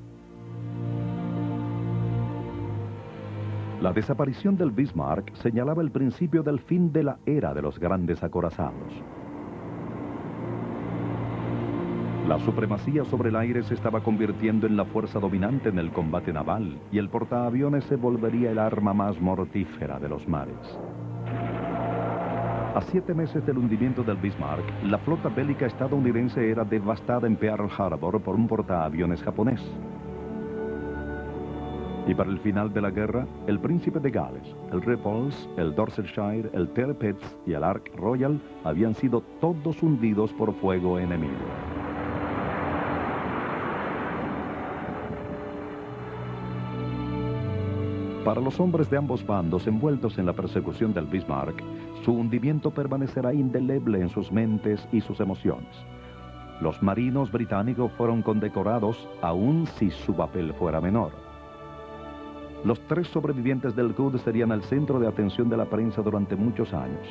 Speaker 1: La desaparición del Bismarck señalaba el principio del fin de la era de los grandes acorazados. La supremacía sobre el aire se estaba convirtiendo en la fuerza dominante en el combate naval y el portaaviones se volvería el arma más mortífera de los mares. A siete meses del hundimiento del Bismarck, la flota bélica estadounidense era devastada en Pearl Harbor por un portaaviones japonés. Y para el final de la guerra, el Príncipe de Gales, el Repulse, el Dorsetshire, el Tirpitz y el Ark Royal habían sido todos hundidos por fuego enemigo. Para los hombres de ambos bandos envueltos en la persecución del Bismarck, su hundimiento permanecerá indeleble en sus mentes y sus emociones. Los marinos británicos fueron condecorados, aun si su papel fuera menor. Los tres sobrevivientes del Hood serían el centro de atención de la prensa durante muchos años.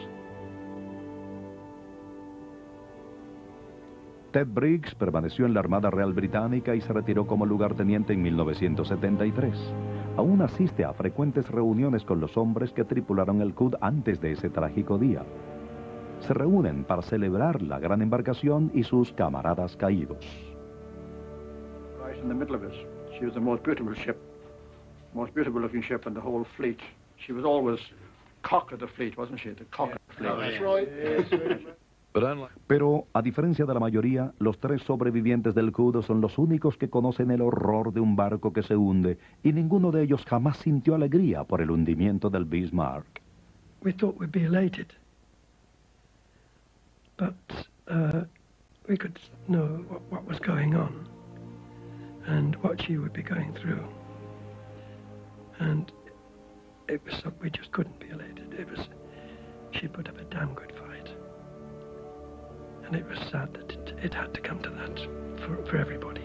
Speaker 1: Ted Briggs permaneció en la Armada Real Británica y se retiró como lugarteniente en mil novecientos setenta y tres. Aún asiste a frecuentes reuniones con los hombres que tripularon el Hood antes de ese trágico día. Se reúnen para celebrar la gran embarcación y sus camaradas caídos.
Speaker 22: Right in the middle of it, she was the most beautiful ship, most beautiful looking ship in the whole fleet. She was always cock of the fleet, wasn't she? The cock of the fleet.
Speaker 7: That's right. Yes.
Speaker 1: Pero, a diferencia de la mayoría, los tres sobrevivientes del Hood son los únicos que conocen el horror de un barco que se hunde, y ninguno de ellos jamás sintió alegría por el hundimiento del Bismarck.
Speaker 17: We thought we'd be elated, but uh, we could know what, what was going on and what she would be going through, and it was something we just couldn't be elated. It was, she put up a damn good fight. And it was sad that it, it had to come to that for, for everybody.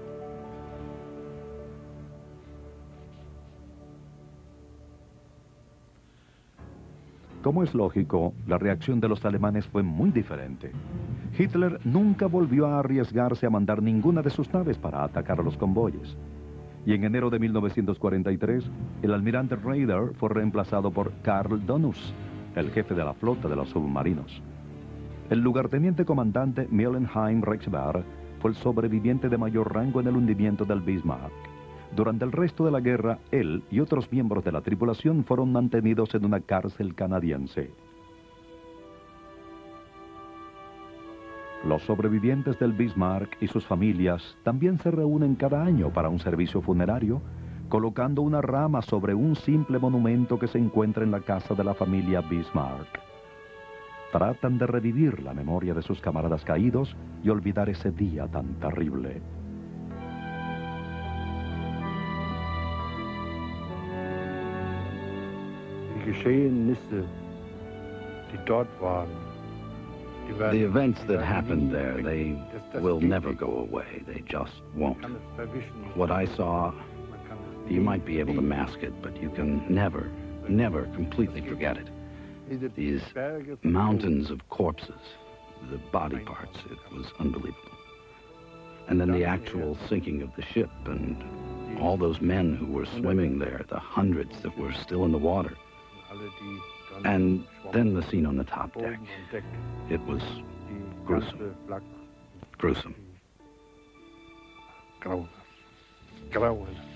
Speaker 1: Como es lógico, la reacción de los alemanes fue muy diferente. Hitler nunca volvió a arriesgarse a mandar ninguna de sus naves para atacar a los convoyes. Y en enero de mil novecientos cuarenta y tres, el almirante Raeder fue reemplazado por Karl Dönitz, el jefe de la flota de los submarinos. El lugarteniente comandante Millenheim Reichswehr fue el sobreviviente de mayor rango en el hundimiento del Bismarck. Durante el resto de la guerra, él y otros miembros de la tripulación fueron mantenidos en una cárcel canadiense. Los sobrevivientes del Bismarck y sus familias también se reúnen cada año para un servicio funerario, colocando una rama sobre un simple monumento que se encuentra en la casa de la familia Bismarck. Tratan de revivir la memoria de sus camaradas caídos y olvidar ese día tan terrible.
Speaker 12: The events that happened there, they will never go away. They just won't. What I saw, you might be able to mask it, but you can never, never completely forget it. These mountains of corpses, the body parts, it was unbelievable. And then the actual sinking of the ship and all those men who were swimming there, the hundreds that were still in the water. And then the scene on the top deck. It was gruesome. Gruesome.
Speaker 5: Grauenhaft.